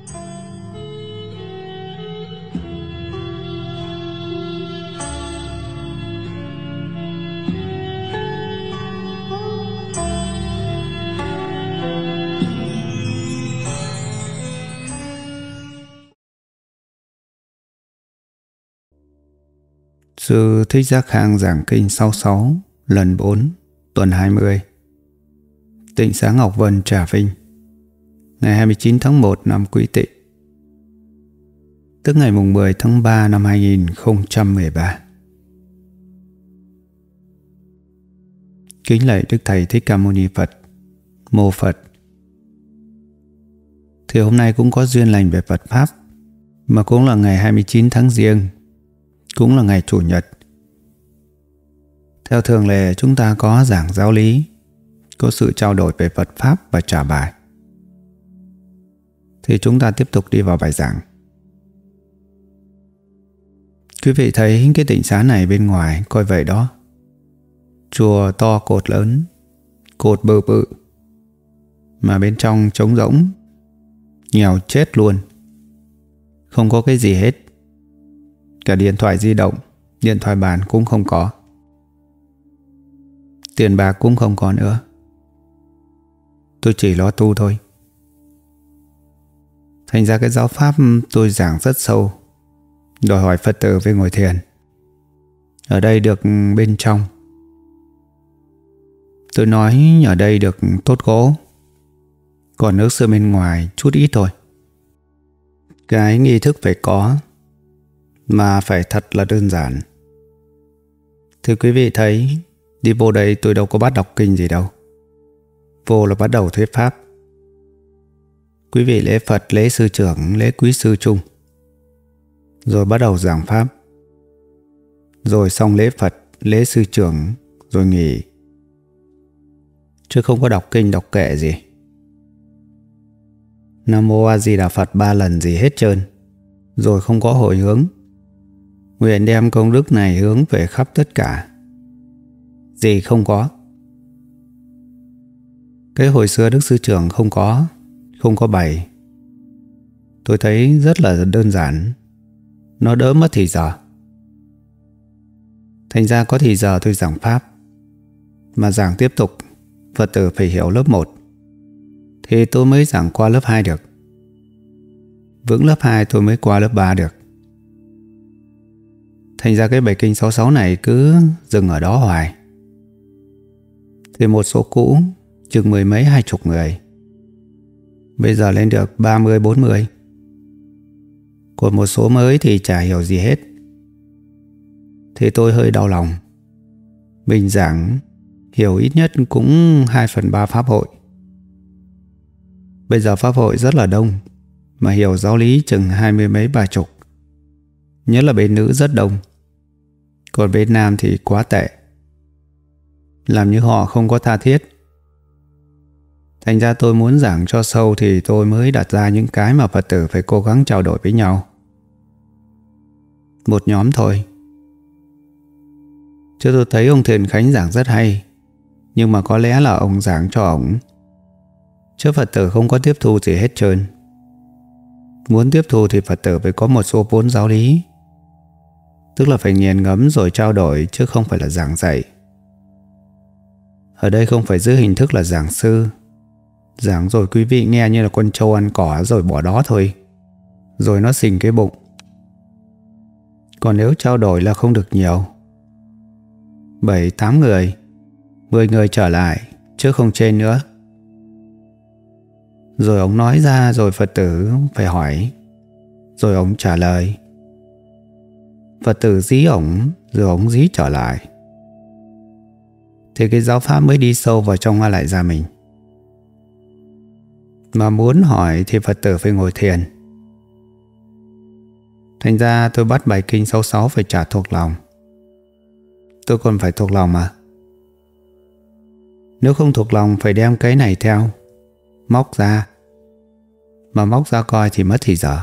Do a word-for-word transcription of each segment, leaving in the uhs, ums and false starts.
Sư Thích Giác Khang giảng kinh sáu mươi sáu lần bốn tuần hai mươi, Tịnh xá Ngọc Vân, Trà Vinh, ngày hai mươi chín tháng một năm Quý Tỵ, tức ngày mùng mười tháng ba năm hai nghìn không trăm mười ba. Kính lạy Đức Thầy Thích Ca Mâu Ni Phật. Mô Phật. Thì hôm nay cũng có duyên lành về Phật Pháp, mà cũng là ngày hai mươi chín tháng Giêng, cũng là ngày Chủ nhật. Theo thường lệ chúng ta có giảng giáo lý, có sự trao đổi về Phật Pháp và trả bài. Thì chúng ta tiếp tục đi vào bài giảng. Quý vị thấy cái tịnh xá này bên ngoài coi vậy đó. Chùa to cột lớn, cột bự bự, mà bên trong trống rỗng, nghèo chết luôn. Không có cái gì hết. Cả điện thoại di động, điện thoại bàn cũng không có. Tiền bạc cũng không có nữa. Tôi chỉ lo tu thôi. Thành ra cái giáo pháp tôi giảng rất sâu, đòi hỏi Phật tử về ngồi thiền. Ở đây được bên trong. Tôi nói ở đây được tốt gỗ, còn nước sơn bên ngoài chút ít thôi. Cái nghi thức phải có, mà phải thật là đơn giản. Thưa quý vị thấy, đi vô đây tôi đâu có bắt đọc kinh gì đâu. Vô là bắt đầu thuyết pháp. Quý vị lễ Phật, lễ sư trưởng, lễ quý sư chung, rồi bắt đầu giảng pháp. Rồi xong lễ Phật, lễ sư trưởng, rồi nghỉ. Chứ không có đọc kinh đọc kệ gì. Nam Mô A Di Đà Phật ba lần gì hết trơn. Rồi không có hồi hướng. Nguyện đem công đức này hướng về khắp tất cả. Gì không có. Cái hồi xưa Đức Sư Trưởng không có, không có bày. Tôi thấy rất là đơn giản. Nó đỡ mất thì giờ. Thành ra có thì giờ tôi giảng pháp. Mà giảng tiếp tục, Phật tử phải hiểu lớp một, thì tôi mới giảng qua lớp hai được. Vững lớp hai tôi mới qua lớp ba được. Thành ra cái bài kinh sáu mươi sáu này cứ dừng ở đó hoài. Thì một số cũ chừng mười mấy hai chục người, bây giờ lên được ba mươi bốn mươi. Còn một số mới thì chả hiểu gì hết. Thì tôi hơi đau lòng. Mình giảng hiểu ít nhất cũng hai phần ba pháp hội. Bây giờ pháp hội rất là đông, mà hiểu giáo lý chừng hai mươi mấy ba chục. Nhất là bên nữ rất đông. Còn bên nam thì quá tệ. Làm như họ không có tha thiết. Thành ra tôi muốn giảng cho sâu thì tôi mới đặt ra những cái mà Phật tử phải cố gắng trao đổi với nhau. Một nhóm thôi. Chứ tôi thấy ông Thiền Khánh giảng rất hay, nhưng mà có lẽ là ông giảng cho ổng, chứ Phật tử không có tiếp thu gì hết trơn. Muốn tiếp thu thì Phật tử phải có một số vốn giáo lý, tức là phải nghiền ngẫm rồi trao đổi, chứ không phải là giảng dạy. Ở đây không phải giữ hình thức là giảng sư. Giảng rồi quý vị nghe như là con trâu ăn cỏ rồi bỏ đó thôi, rồi nó xình cái bụng. Còn nếu trao đổi là không được nhiều, bảy tám người, mười người trở lại, chứ không trên nữa. Rồi ông nói ra, rồi Phật tử phải hỏi, rồi ông trả lời. Phật tử dí ổng, rồi ông dí trở lại. Thì cái giáo pháp mới đi sâu vào trong A Lại Gia mình. Mà muốn hỏi thì Phật tử phải ngồi thiền. Thành ra tôi bắt bài kinh sáu mươi sáu phải trả thuộc lòng. Tôi còn phải thuộc lòng mà. Nếu không thuộc lòng phải đem cái này theo, móc ra. Mà móc ra coi thì mất thì giờ.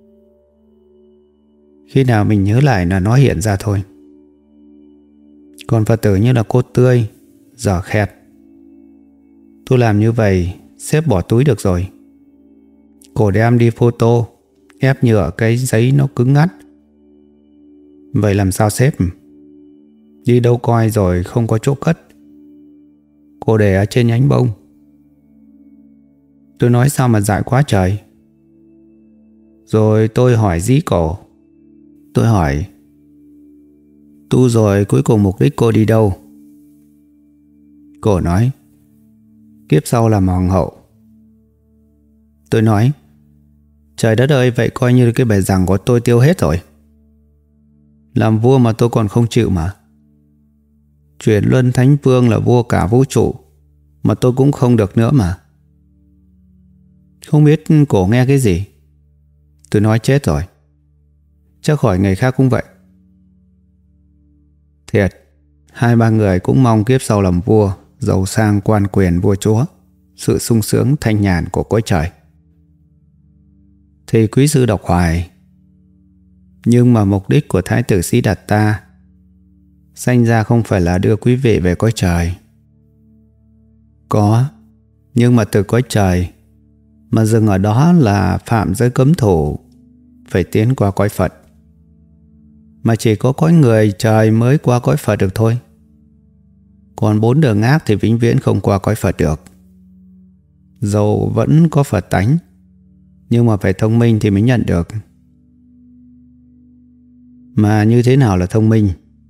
Khi nào mình nhớ lại là nó hiện ra thôi. Còn Phật tử như là cốt tươi, dở khẹt. Tôi làm như vậy, xếp bỏ túi được rồi. Cổ đem đi photo, ép nhựa cái giấy nó cứng ngắt. Vậy làm sao sếp? Đi đâu coi rồi không có chỗ cất. Cô để ở trên nhánh bông. Tôi nói sao mà dại quá trời. Rồi tôi hỏi dí cổ. Tôi hỏi, tu rồi cuối cùng mục đích cô đi đâu? Cổ nói, kiếp sau làm hoàng hậu. Tôi nói, trời đất ơi, vậy coi như cái bề rằng của tôi tiêu hết rồi. Làm vua mà tôi còn không chịu mà. Chuyển luân thánh vương là vua cả vũ trụ mà tôi cũng không được nữa mà. Không biết cổ nghe cái gì. Tôi nói chết rồi. Chắc khỏi người khác cũng vậy. Thiệt, hai ba người cũng mong kiếp sau làm vua, giàu sang quan quyền vua chúa, sự sung sướng thanh nhàn của cõi trời. Thì quý sư đọc hoài. Nhưng mà mục đích của Thái tử Sĩ Đạt ta sanh ra không phải là đưa quý vị về cõi trời. Có, nhưng mà từ cõi trời mà dừng ở đó là phạm giới cấm thủ, phải tiến qua cõi Phật. Mà chỉ có cõi người trời mới qua cõi Phật được thôi. Còn bốn đường ác thì vĩnh viễn không qua cõi Phật được. Dầu vẫn có Phật tánh, nhưng mà phải thông minh thì mới nhận được. Mà như thế nào là thông minh?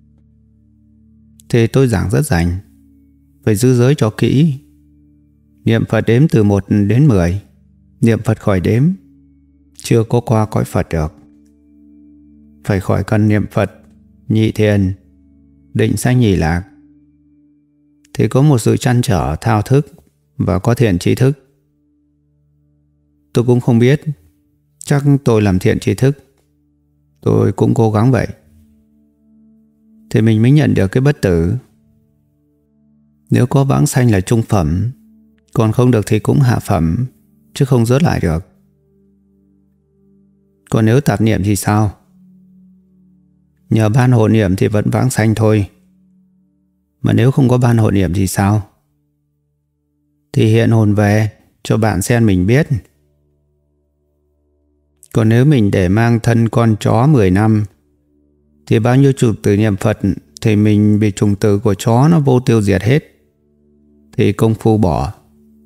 Thì tôi giảng rất rành. Phải giữ giới cho kỹ. Niệm Phật đếm từ một đến mười. Niệm Phật khỏi đếm, chưa có qua cõi Phật được. Phải khỏi cần niệm Phật, nhị thiền, định sanh nhị lạc. Thì có một sự trăn trở thao thức và có thiện tri thức. Tôi cũng không biết. Chắc tôi làm thiện tri thức. Tôi cũng cố gắng vậy. Thì mình mới nhận được cái bất tử. Nếu có vãng sanh là trung phẩm, còn không được thì cũng hạ phẩm, chứ không rớt lại được. Còn nếu tạp niệm thì sao? Nhờ ban hộ niệm thì vẫn vãng sanh thôi. Mà nếu không có ban hộ niệm thì sao? Thì hiện hồn về cho bạn xem mình biết. Còn nếu mình để mang thân con chó mười năm thì bao nhiêu chục từ niệm Phật thì mình bị trùng tử của chó nó vô tiêu diệt hết. Thì công phu bỏ.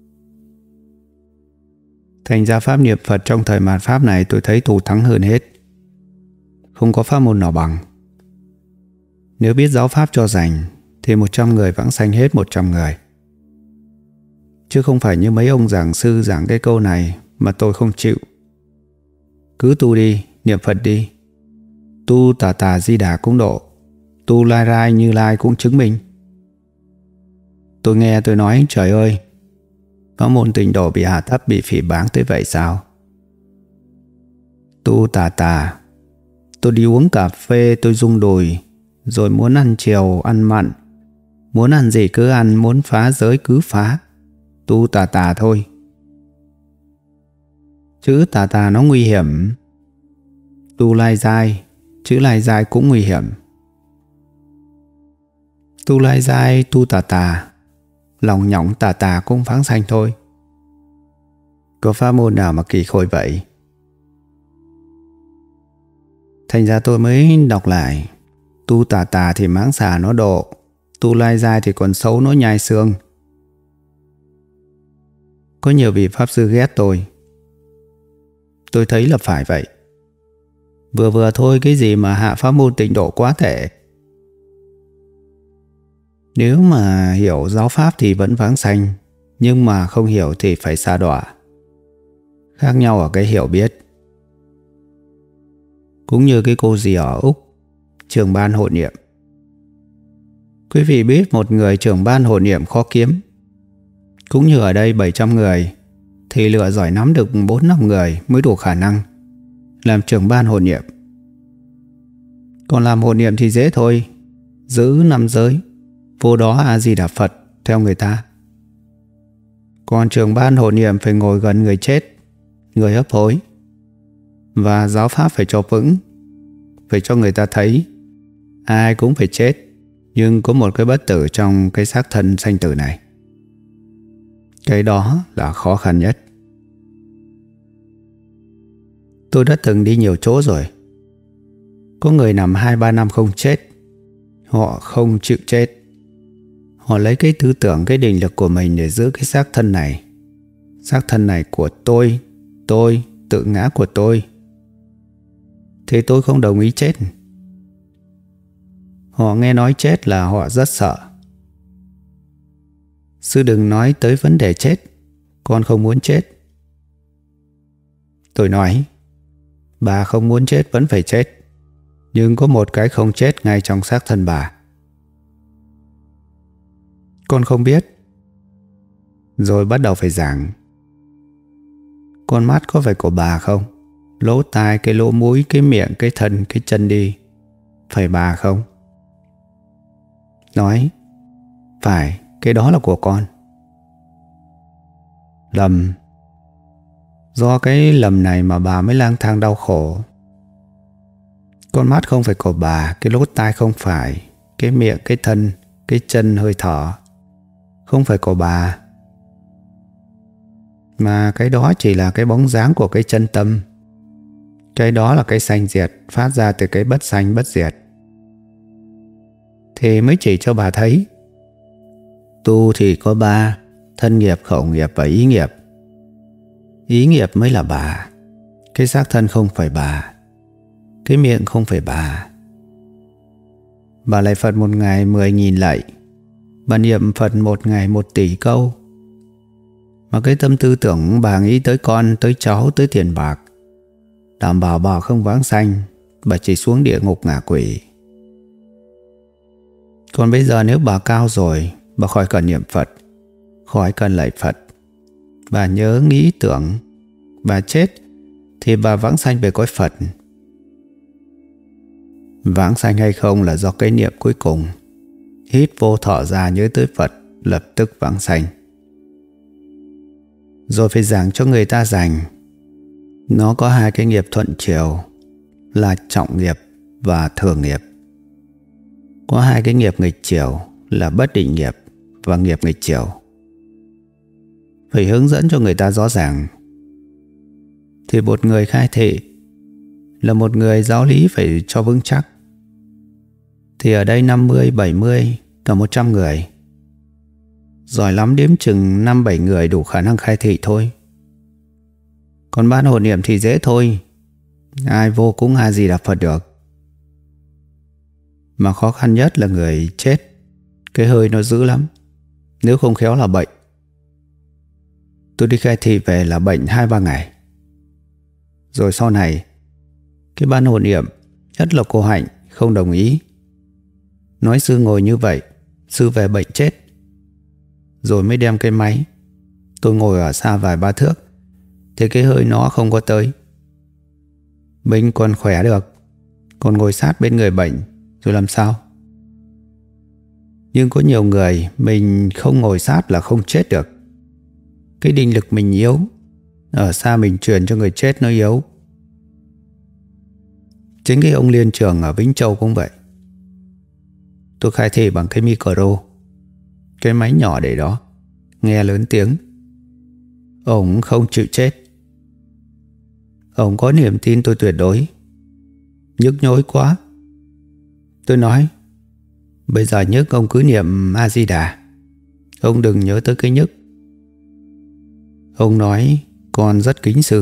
Thành ra pháp niệm Phật trong thời mạt Pháp này tôi thấy thù thắng hơn hết. Không có pháp môn nào bằng. Nếu biết giáo pháp cho rành thì một trăm người vãng sanh hết một trăm người. Chứ không phải như mấy ông giảng sư giảng cái câu này mà tôi không chịu. Cứ tu đi, niệm Phật đi. Tu Tà Tà Di Đà cũng độ. Tu Lai Rai Như Lai cũng chứng minh. Tôi nghe tôi nói, trời ơi, pháp môn Tịnh Độ bị hạ thấp, bị phỉ báng tới vậy sao? Tu Tà Tà, tôi đi uống cà phê, tôi rung đùi, rồi muốn ăn chiều, ăn mặn, muốn ăn gì cứ ăn, muốn phá giới cứ phá. Tu Tà Tà thôi. Chữ Tà Tà nó nguy hiểm. Tu Lai Giai, chữ Lai Giai cũng nguy hiểm. Tu Lai Giai, tu Tà Tà, lòng nhỏng tà tà cũng vãng sanh thôi. Có pháp môn nào mà kỳ khôi vậy? Thành ra tôi mới đọc lại. Tu Tà Tà thì mãng xà nó độ, tu Lai Giai thì còn xấu nó nhai xương. Có nhiều vị pháp sư ghét tôi. Tôi thấy là phải vậy. Vừa vừa thôi cái gì mà hạ pháp môn Tịnh Độ quá tệ. Nếu mà hiểu giáo pháp thì vẫn vãng sanh, nhưng mà không hiểu thì phải sa đọa. Khác nhau ở cái hiểu biết. Cũng như cái cô dì ở Úc, trưởng ban hộ niệm. Quý vị biết một người trưởng ban hộ niệm khó kiếm. Cũng như ở đây bảy trăm người thì lựa giỏi nắm được bốn năm người mới đủ khả năng làm trưởng ban hộ niệm. Còn làm hộ niệm thì dễ thôi. Giữ năm giới, vô đó A Di Đà Phật theo người ta. Còn trưởng ban hộ niệm phải ngồi gần người chết, người hấp hối, và giáo pháp phải cho vững, phải cho người ta thấy ai cũng phải chết, nhưng có một cái bất tử trong cái xác thân sanh tử này. Cái đó là khó khăn nhất. Tôi đã từng đi nhiều chỗ rồi. Có người nằm hai ba năm không chết. Họ không chịu chết. Họ lấy cái tư tưởng, cái định lực của mình để giữ cái xác thân này. Xác thân này của tôi, tôi, tự ngã của tôi. Thì tôi không đồng ý chết. Họ nghe nói chết là họ rất sợ. Sư đừng nói tới vấn đề chết. Con không muốn chết. Tôi nói, bà không muốn chết vẫn phải chết. Nhưng có một cái không chết ngay trong xác thân bà. Con không biết. Rồi bắt đầu phải giảng. Con mắt có phải của bà không? Lỗ tai, cái lỗ mũi, cái miệng, cái thân, cái chân đi. Phải bà không? Nói, phải, cái đó là của con. Lầm. Do cái lầm này mà bà mới lang thang đau khổ. Con mắt không phải của bà, cái lỗ tai không phải, cái miệng, cái thân, cái chân, hơi thở không phải của bà. Mà cái đó chỉ là cái bóng dáng của cái chân tâm. Cái đó là cái sanh diệt phát ra từ cái bất sanh bất diệt. Thì mới chỉ cho bà thấy. Tu thì có ba: thân nghiệp, khẩu nghiệp và ý nghiệp. Ý nghiệp mới là bà. Cái xác thân không phải bà. Cái miệng không phải bà. Bà lạy Phật một ngày mười nghìn lạy. Bà niệm Phật một ngày một tỷ câu. Mà cái tâm tư tưởng bà nghĩ tới con, tới cháu, tới tiền bạc, đảm bảo bà không vãng sanh. Bà chỉ xuống địa ngục ngạ quỷ. Còn bây giờ nếu bà cao rồi, bà khỏi cần niệm Phật, khỏi cần lạy Phật. Bà nhớ nghĩ tưởng. Bà chết thì bà vãng sanh về cõi Phật. Vãng sanh hay không là do cái niệm cuối cùng. Hít vô thở ra nhớ tới Phật, lập tức vãng sanh. Rồi phải giảng cho người ta rằng nó có hai cái nghiệp thuận chiều là trọng nghiệp và thường nghiệp. Có hai cái nghiệp nghịch chiều là bất định nghiệp và nghiệp nghịch chiều. Phải hướng dẫn cho người ta rõ ràng. Thì một người khai thị là một người giáo lý phải cho vững chắc. Thì ở đây năm mươi, bảy mươi, cả một trăm người. Giỏi lắm đếm chừng năm bảy người đủ khả năng khai thị thôi. Còn ban hộ niệm thì dễ thôi. Ai vô cúng A Di Đà Phật được. Mà khó khăn nhất là người chết. Cái hơi nó dữ lắm. Nếu không khéo là bệnh. Tôi đi khai thị về là bệnh hai ba ngày. Rồi sau này cái ban hộ niệm, nhất là cô Hạnh, không đồng ý. Nói sư ngồi như vậy, sư về bệnh chết. Rồi mới đem cái máy. Tôi ngồi ở xa vài ba thước thì cái hơi nó không có tới. Mình còn khỏe được, còn ngồi sát bên người bệnh rồi làm sao? Nhưng có nhiều người mình không ngồi sát là không chết được. Cái định lực mình yếu. Ở xa mình truyền cho người chết nó yếu. Chính cái ông Liên Trường ở Vĩnh Châu cũng vậy. Tôi khai thị bằng cái micro, cái máy nhỏ để đó, nghe lớn tiếng. Ông không chịu chết. Ông có niềm tin tôi tuyệt đối. Nhức nhối quá. Tôi nói, bây giờ nhức ông cứ niệm A Di Đà. Ông đừng nhớ tới cái nhức. Ông nói, con rất kính sư.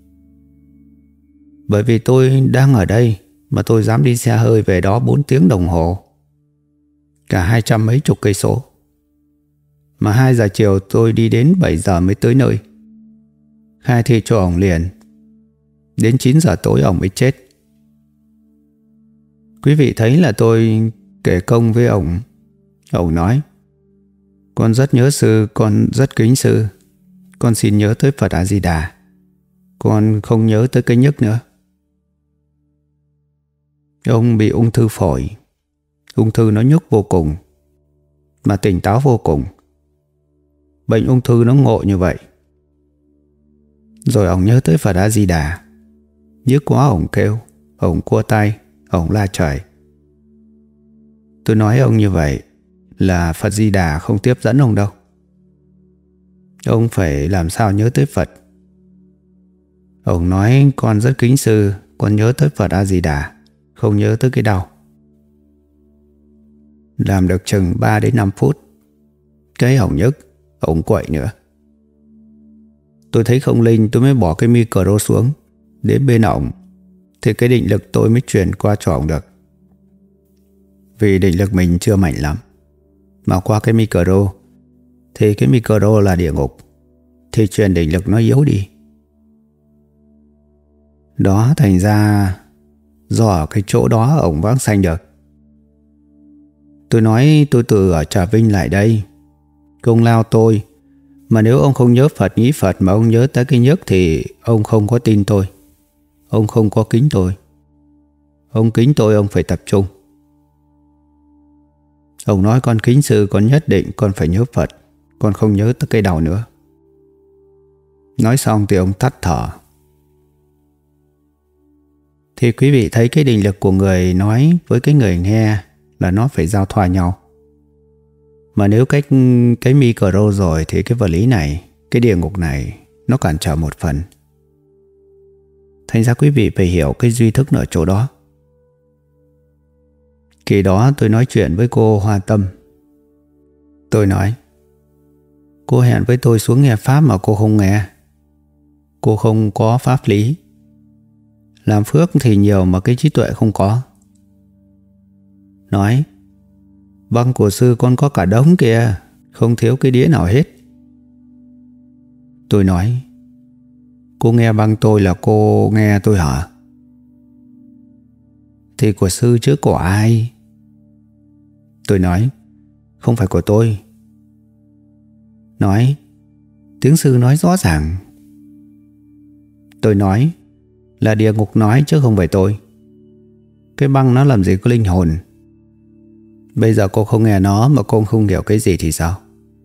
Bởi vì tôi đang ở đây mà tôi dám đi xe hơi về đó bốn tiếng đồng hồ. Cả hai trăm mấy chục cây số. Mà hai giờ chiều tôi đi đến bảy giờ mới tới nơi. Khai thị cho ổng liền. Đến chín giờ tối ổng mới chết. Quý vị thấy là tôi kể công với ổng. Ổng nói, con rất nhớ sư, con rất kính sư. Con xin nhớ tới Phật A Di Đà. Con không nhớ tới cái nhức nữa. Ông bị ung thư phổi. Ung thư nó nhức vô cùng, mà tỉnh táo vô cùng. Bệnh ung thư nó ngộ như vậy. Rồi ông nhớ tới Phật A Di Đà. Nhức quá ông kêu, ông cua tay, ông la trời. Tôi nói ông như vậy là Phật Di Đà không tiếp dẫn ông đâu. Ông phải làm sao nhớ tới Phật. Ông nói con rất kính sư, con nhớ tới Phật A-di-đà, không nhớ tới cái đau. Làm được chừng ba đến năm phút, cái ổng nhức, ổng quậy nữa. Tôi thấy không linh, tôi mới bỏ cái micro xuống. Đến bên ổng thì cái định lực tôi mới truyền qua cho ổng được. Vì định lực mình chưa mạnh lắm, mà qua cái micro thì cái micro là địa ngục, thì truyền định lực nó yếu đi. Đó thành ra do ở cái chỗ đó ổng vãng sanh được. Tôi nói tôi từ ở Trà Vinh lại đây, công lao tôi. Mà nếu ông không nhớ Phật nghĩ Phật mà ông nhớ tới cái nhức thì ông không có tin tôi. Ông không có kính tôi. Ông kính tôi ông phải tập trung. Ông nói con kính sư, con nhất định con phải nhớ Phật, con không nhớ tới cái đầu nữa. Nói xong thì ông tắt thở. Thì quý vị thấy cái định lực của người nói với cái người nghe là nó phải giao thoa nhau. Mà nếu cách cái micro rồi thì cái vật lý này, cái địa ngục này nó cản trở một phần. Thành ra quý vị phải hiểu cái duy thức ở chỗ đó. Kỳ đó tôi nói chuyện với cô Hoa Tâm. Tôi nói, cô hẹn với tôi xuống nghe Pháp mà cô không nghe. Cô không có pháp lý. Làm phước thì nhiều mà cái trí tuệ không có. Nói, băng của sư con có cả đống kìa, không thiếu cái đĩa nào hết. Tôi nói, cô nghe băng tôi là cô nghe tôi hả? Thì của sư chứ của ai? Tôi nói, không phải của tôi. Nói, tiếng sư nói rõ ràng. Tôi nói, là địa ngục nói chứ không phải tôi. Cái băng nó làm gì có linh hồn. Bây giờ cô không nghe nó mà cô không hiểu cái gì thì sao?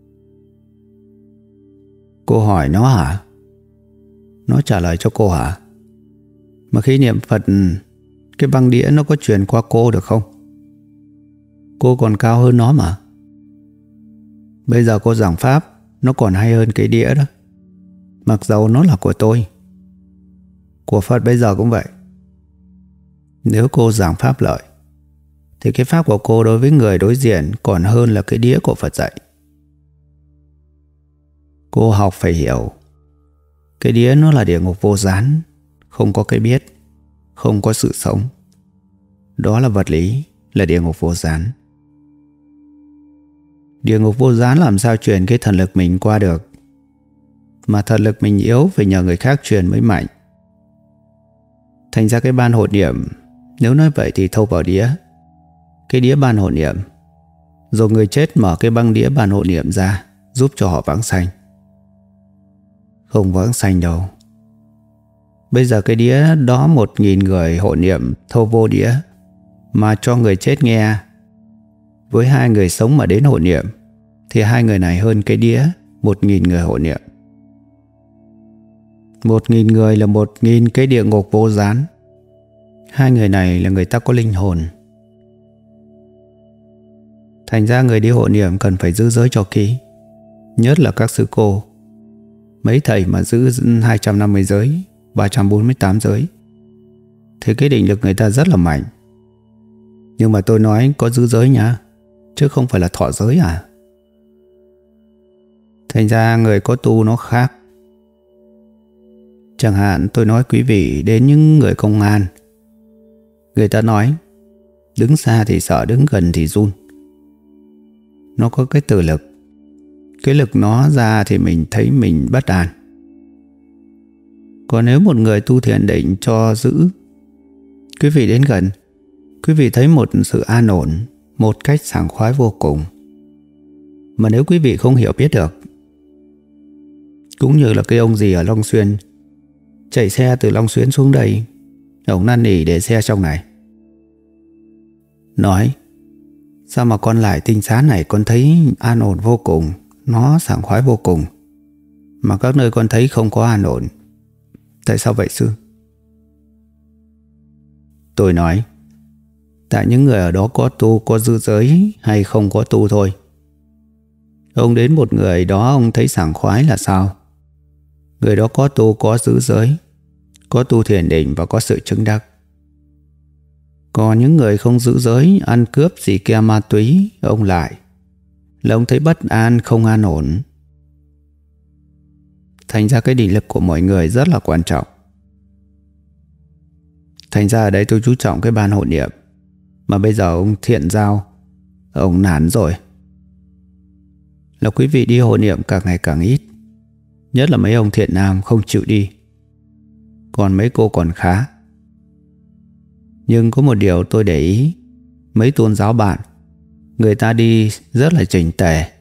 Cô hỏi nó hả? Nó trả lời cho cô hả? Mà khi niệm Phật, cái băng đĩa nó có truyền qua cô được không? Cô còn cao hơn nó mà. Bây giờ cô giảng Pháp, nó còn hay hơn cái đĩa đó. Mặc dầu nó là của tôi. Của Phật bây giờ cũng vậy. Nếu cô giảng Pháp lợi thì cái Pháp của cô đối với người đối diện còn hơn là cái đĩa của Phật dạy. Cô học phải hiểu, cái đĩa nó là địa ngục vô gián, không có cái biết, không có sự sống. Đó là vật lý, là địa ngục vô gián. Địa ngục vô gián làm sao truyền cái thần lực mình qua được? Mà thần lực mình yếu phải nhờ người khác truyền mới mạnh. Thành ra cái ban hộ niệm, nếu nói vậy thì thâu vào đĩa, cái đĩa ban hộ niệm, rồi người chết mở cái băng đĩa ban hộ niệm ra, giúp cho họ vãng sanh. Không vãng sanh đâu. Bây giờ cái đĩa đó một nghìn người hộ niệm thâu vô đĩa, mà cho người chết nghe, với hai người sống mà đến hộ niệm, thì hai người này hơn cái đĩa một nghìn người hộ niệm. Một nghìn người là một nghìn cái địa ngục vô gián. Hai người này là người ta có linh hồn. Thành ra người đi hộ niệm cần phải giữ giới cho kỹ. Nhất là các sư cô. Mấy thầy mà giữ hai trăm năm mươi giới, ba trăm bốn mươi tám giới, thì cái định lực người ta rất là mạnh. Nhưng mà tôi nói có giữ giới nha, chứ không phải là thọ giới à. Thành ra người có tu nó khác. Chẳng hạn tôi nói quý vị đến những người công an, người ta nói đứng xa thì sợ, đứng gần thì run. Nó có cái từ lực. Cái lực nó ra thì mình thấy mình bất an. Còn nếu một người tu thiền định cho giữ, quý vị đến gần, quý vị thấy một sự an ổn, một cách sảng khoái vô cùng. Mà nếu quý vị không hiểu biết được, cũng như là cái ông gì ở Long Xuyên chạy xe từ Long Xuyên xuống đây, ông năn nỉ để xe trong này, nói sao mà con lại tinh xá này con thấy an ổn vô cùng, nó sảng khoái vô cùng, mà các nơi con thấy không có an ổn. Tại sao vậy sư? Tôi nói, tại những người ở đó có tu, có giữ giới hay không có tu thôi. Ông đến một người đó ông thấy sảng khoái là sao? Người đó có tu, có giữ giới, có tu thiền định và có sự chứng đắc. Còn những người không giữ giới, ăn cướp, xì ke ma túy, ông lại là ông thấy bất an, không an ổn. Thành ra cái định lực của mọi người rất là quan trọng. Thành ra ở đây tôi chú trọng cái ban hộ niệm. Mà bây giờ ông Thiện Giao, ông nản rồi. Là quý vị đi hộ niệm càng ngày càng ít. Nhất là mấy ông thiện nam không chịu đi. Còn mấy cô còn khá. Nhưng có một điều tôi để ý, mấy tôn giáo bạn, người ta đi rất là chỉnh tề.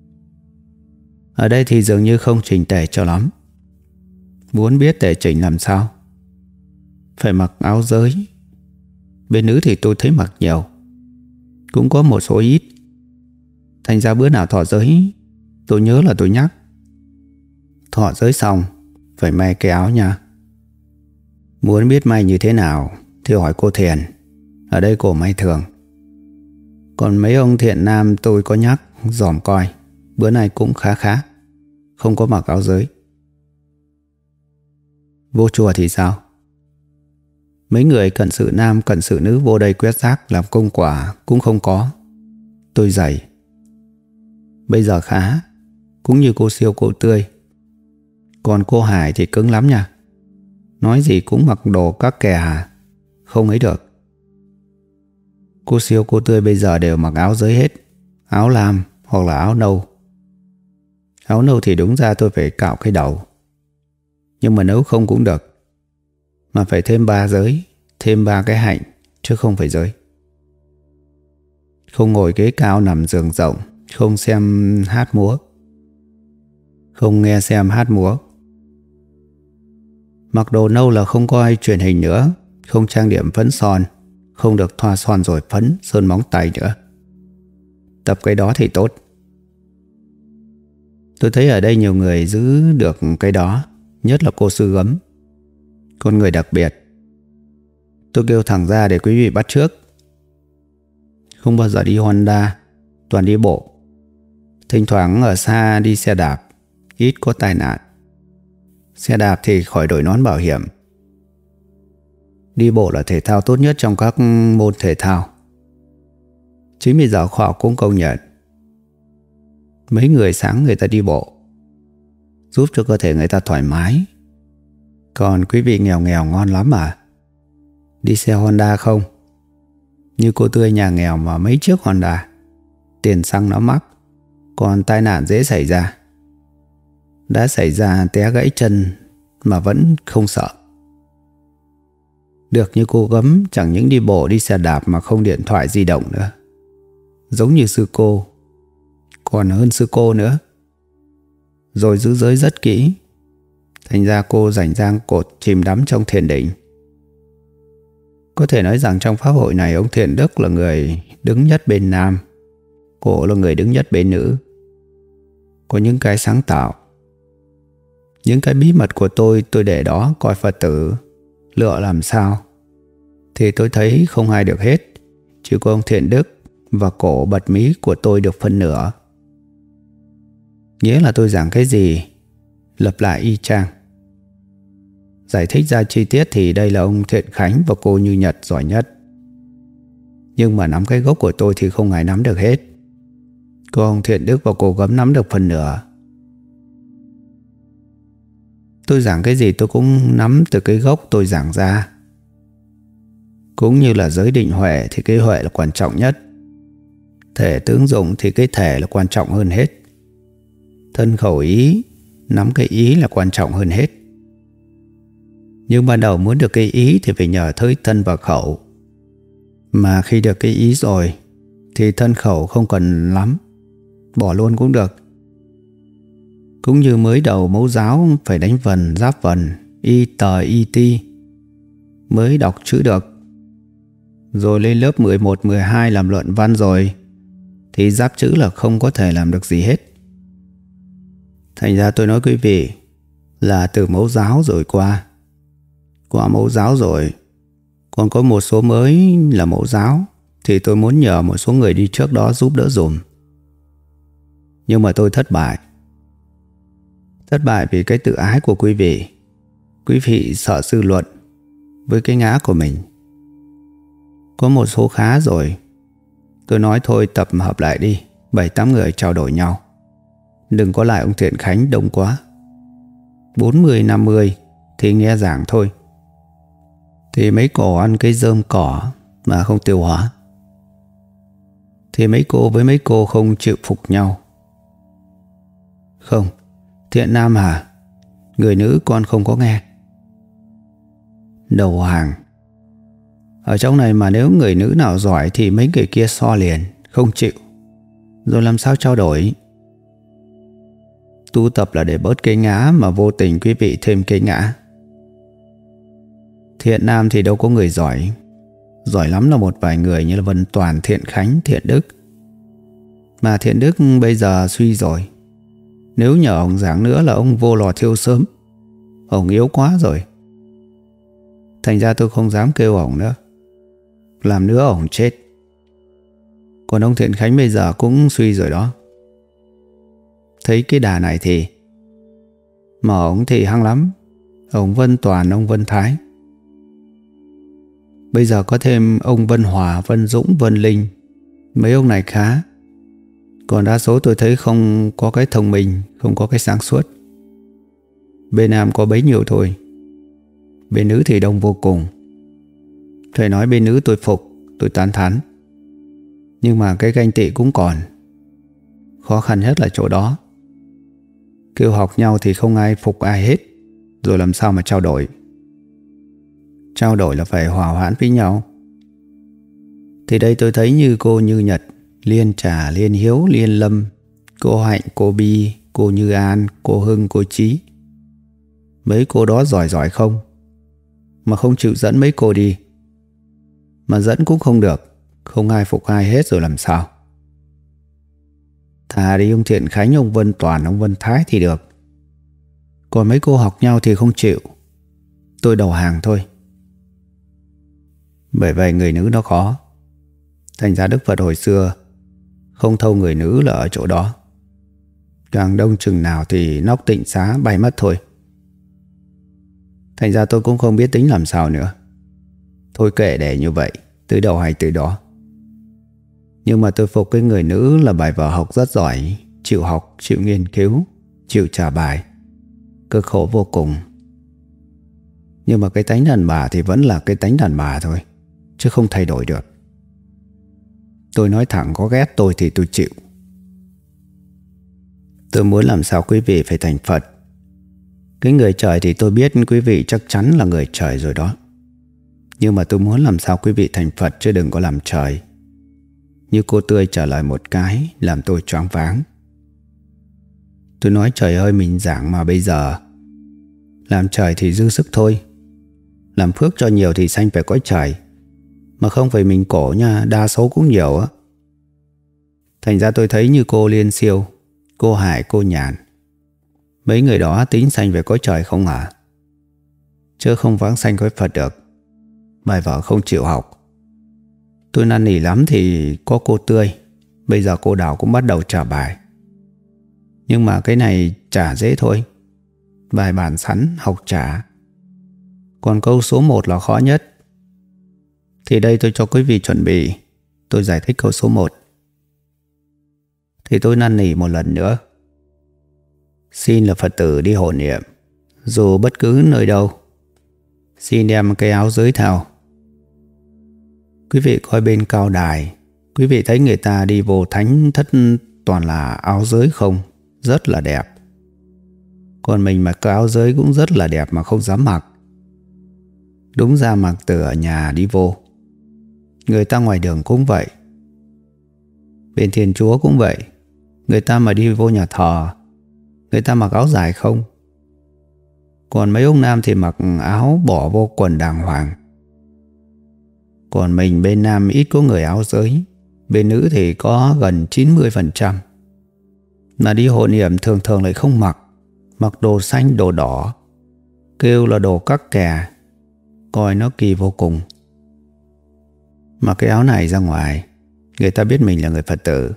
Ở đây thì dường như không chỉnh tề cho lắm. Muốn biết tề chỉnh làm sao? Phải mặc áo giới. Bên nữ thì tôi thấy mặc nhiều, cũng có một số ít. Thành ra bữa nào thọ giới, tôi nhớ là tôi nhắc. Thọ giới xong phải may cái áo nha. Muốn biết may như thế nào thì hỏi cô Thiền. Ở đây cô may thường. Còn mấy ông thiện nam tôi có nhắc, dòm coi. Bữa nay cũng khá khá, không có mặc áo giới. Vô chùa thì sao? Mấy người cận sự nam, cận sự nữ vô đây quét rác làm công quả cũng không có. Tôi dày. Bây giờ khá, cũng như cô Siêu, cô Tươi. Còn cô Hải thì cứng lắm nha. Nói gì cũng mặc đồ các kẻ hà, không ấy được. Cô Siêu, cô Tươi bây giờ đều mặc áo giới hết. Áo lam hoặc là áo nâu. Áo nâu thì đúng ra tôi phải cạo cái đầu, nhưng mà nếu không cũng được. Mà phải thêm ba giới, thêm ba cái hạnh, chứ không phải giới. Không ngồi ghế cao nằm giường rộng, không xem hát múa, không nghe xem hát múa. Mặc đồ nâu là không có ai truyền hình nữa, không trang điểm phấn son, không được thoa son rồi phấn, sơn móng tay nữa. Tập cái đó thì tốt. Tôi thấy ở đây nhiều người giữ được cái đó, nhất là cô Sư Gấm. Con người đặc biệt. Tôi kêu thẳng ra để quý vị bắt chước. Không bao giờ đi Honda, toàn đi bộ. Thỉnh thoảng ở xa đi xe đạp, ít có tai nạn. Xe đạp thì khỏi đổi nón bảo hiểm. Đi bộ là thể thao tốt nhất trong các môn thể thao. Chính bây giờ khoa học cũng công nhận. Mấy người sáng người ta đi bộ, giúp cho cơ thể người ta thoải mái. Còn quý vị nghèo nghèo ngon lắm mà. Đi xe Honda không? Như cô Tươi nhà nghèo mà mấy chiếc Honda. Tiền xăng nó mắc, còn tai nạn dễ xảy ra. Đã xảy ra té gãy chân mà vẫn không sợ. Được như cô Gấm, chẳng những đi bộ đi xe đạp mà không điện thoại di động nữa. Giống như sư cô, còn hơn sư cô nữa. Rồi giữ giới rất kỹ. Thành ra cô rảnh rang cột chìm đắm trong thiền định. Có thể nói rằng trong pháp hội này ông Thiện Đức là người đứng nhất bên nam, cô là người đứng nhất bên nữ. Có những cái sáng tạo, những cái bí mật của tôi tôi để đó coi Phật tử lựa làm sao. Thì tôi thấy không ai được hết, chỉ có ông Thiện Đức và cổ bật mí của tôi được phân nửa. Nghĩa là tôi giảng cái gì lập lại y chang. Giải thích ra chi tiết thì đây là ông Thiện Khánh và cô Như Nhật giỏi nhất. Nhưng mà nắm cái gốc của tôi thì không ai nắm được hết. Cô ông Thiện Đức và cô Gấm nắm được phần nửa. Tôi giảng cái gì tôi cũng nắm từ cái gốc tôi giảng ra. Cũng như là giới định huệ thì cái huệ là quan trọng nhất. Thể tướng dụng thì cái thể là quan trọng hơn hết. Thân khẩu ý, nắm cái ý là quan trọng hơn hết. Nhưng ban đầu muốn được cái ý thì phải nhờ tới thân và khẩu. Mà khi được cái ý rồi thì thân khẩu không cần lắm, bỏ luôn cũng được. Cũng như mới đầu mẫu giáo phải đánh vần, giáp vần, y tờ y ti mới đọc chữ được. Rồi lên lớp mười một, mười hai làm luận văn rồi thì giáp chữ là không có thể làm được gì hết. Thành ra tôi nói quý vị là từ mẫu giáo rồi qua Qua mẫu giáo rồi còn có một số mới là mẫu giáo thì tôi muốn nhờ một số người đi trước đó giúp đỡ dùm. Nhưng mà tôi thất bại. Thất bại vì cái tự ái của quý vị. Quý vị sợ dư luận với cái ngã của mình. Có một số khá rồi. Tôi nói thôi tập hợp lại đi, bảy tám người trao đổi nhau. Đừng có lại ông Thiện Khánh đông quá. Bốn mươi năm mươi thì nghe giảng thôi. Thì mấy cổ ăn cái rơm cỏ mà không tiêu hóa. Thì mấy cô với mấy cô không chịu phục nhau. Không, Thiện Nam hả? Người nữ con không có nghe. Đầu hàng. Ở trong này mà nếu người nữ nào giỏi thì mấy người kia so liền, không chịu. Rồi làm sao trao đổi? Tu tập là để bớt cái ngã mà vô tình quý vị thêm cái ngã. Thiện Nam thì đâu có người giỏi. Giỏi lắm là một vài người như là Vân Toàn, Thiện Khánh, Thiện Đức. Mà Thiện Đức bây giờ suy rồi. Nếu nhờ ông giảng nữa là ông vô lò thiêu sớm. Ông yếu quá rồi. Thành ra tôi không dám kêu ông nữa. Làm nữa ông chết. Còn ông Thiện Khánh bây giờ cũng suy rồi đó. Thấy cái đà này thì mà ông thì hăng lắm. Ông Vân Toàn, ông Vân Thái. Bây giờ có thêm ông Vân Hòa, Vân Dũng, Vân Linh. Mấy ông này khá. Còn đa số tôi thấy không có cái thông minh, không có cái sáng suốt. Bên nam có bấy nhiêu thôi. Bên nữ thì đông vô cùng. Thầy nói bên nữ tôi phục, tôi tán thán. Nhưng mà cái ganh tị cũng còn. Khó khăn nhất là chỗ đó. Kêu học nhau thì không ai phục ai hết. Rồi làm sao mà trao đổi? Trao đổi là phải hòa hoãn với nhau. Thì đây tôi thấy như cô Như Nhật, Liên Trà, Liên Hiếu, Liên Lâm, cô Hạnh, cô Bi, cô Như An, cô Hưng, cô Trí. Mấy cô đó giỏi giỏi không? Mà không chịu dẫn mấy cô đi. Mà dẫn cũng không được. Không ai phục ai hết rồi làm sao? Thà đi ông Thiện Khánh, ông Vân Toàn, ông Vân Thái thì được. Còn mấy cô học nhau thì không chịu. Tôi đầu hàng thôi. Bởi vậy người nữ nó khó. Thành ra Đức Phật hồi xưa không thâu người nữ là ở chỗ đó. Càng đông chừng nào thì nóc tịnh xá bay mất thôi. Thành ra tôi cũng không biết tính làm sao nữa. Thôi kệ để như vậy, từ đầu hay từ đó. Nhưng mà tôi phục cái người nữ là bài vở học rất giỏi. Chịu học, chịu nghiên cứu, chịu trả bài. Cực khổ vô cùng. Nhưng mà cái tánh đàn bà thì vẫn là cái tánh đàn bà thôi, chứ không thay đổi được. Tôi nói thẳng, có ghét tôi thì tôi chịu. Tôi muốn làm sao quý vị phải thành Phật. Cái người trời thì tôi biết quý vị chắc chắn là người trời rồi đó. Nhưng mà tôi muốn làm sao quý vị thành Phật chứ đừng có làm trời. Như cô Tươi trả lời một cái làm tôi choáng váng. Tôi nói trời ơi, mình giảng mà bây giờ làm trời thì dư sức thôi. Làm phước cho nhiều thì sanh về cõi trời. Mà không phải mình cổ nha, đa số cũng nhiều á. Thành ra tôi thấy như cô Liên Siêu, cô Hải, cô Nhàn, mấy người đó tính sanh về cõi trời không hả? Chứ không vãng sanh cõi Phật được. Bài vở không chịu học. Tôi năn nỉ lắm thì có cô Tươi. Bây giờ cô Đào cũng bắt đầu trả bài. Nhưng mà cái này trả dễ thôi. Bài bản sẵn, học trả. Còn câu số một là khó nhất. Thì đây tôi cho quý vị chuẩn bị. Tôi giải thích câu số một. Thì tôi năn nỉ một lần nữa. Xin là Phật tử đi hộ niệm, dù bất cứ nơi đâu, xin đem cái áo giới theo. Quý vị coi bên cao đài, quý vị thấy người ta đi vô thánh thất toàn là áo giới không? Rất là đẹp. Còn mình mặc cái áo giới cũng rất là đẹp mà không dám mặc. Đúng ra mặc từ ở nhà đi vô. Người ta ngoài đường cũng vậy. Bên Thiên Chúa cũng vậy. Người ta mà đi vô nhà thờ, người ta mặc áo dài không. Còn mấy ông nam thì mặc áo bỏ vô quần đàng hoàng. Còn mình bên nam ít có người áo giới. Bên nữ thì có gần chín mươi phần trăm. Mà đi hộ niệm thường thường lại không mặc. Mặc đồ xanh, đồ đỏ, kêu là đồ các kè. Coi nó kỳ vô cùng. Mặc cái áo này ra ngoài, người ta biết mình là người Phật tử.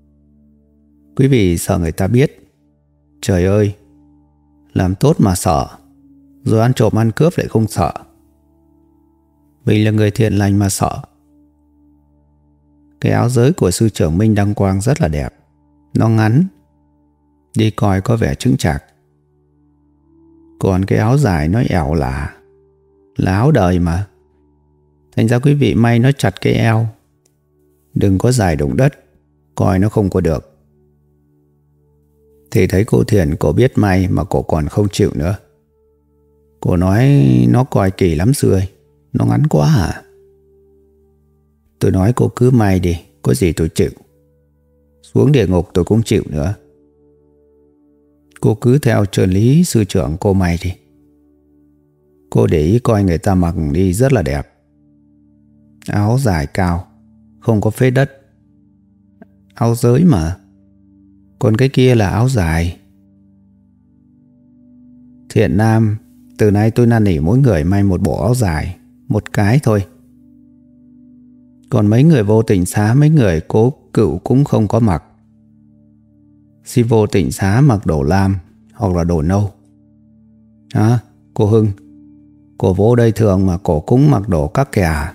Quý vị sợ người ta biết. Trời ơi, làm tốt mà sợ. Rồi ăn trộm ăn cướp lại không sợ. Mình là người thiện lành mà sợ. Cái áo giới của sư trưởng Minh Đăng Quang rất là đẹp. Nó ngắn, đi coi có vẻ chững chạc. Còn cái áo dài nó ẻo lả, là áo đời mà. Thành ra quý vị may nó chặt cái eo. Đừng có dài đụng đất, coi nó không có được. Thì thấy cô Thiện cô biết may mà cô còn không chịu nữa. Cô nói nó coi kỳ lắm sư ơi, nó ngắn quá à. Tôi nói cô cứ may đi, có gì tôi chịu. Xuống địa ngục tôi cũng chịu nữa. Cô cứ theo chân lý sư trưởng cô may đi. Cô để ý coi người ta mặc đi rất là đẹp. Áo dài cao, không có phết đất. Áo giới mà. Còn cái kia là áo dài. Thiện nam, từ nay tôi năn nỉ mỗi người may một bộ áo dài, một cái thôi. Còn mấy người vô Tịnh Xá, mấy người cố cựu cũng không có mặc. Xin vô Tịnh Xá mặc đồ lam hoặc là đồ nâu. Hả? Cô Hưng, cô vô đây thường mà cổ cũng mặc đồ các kè à?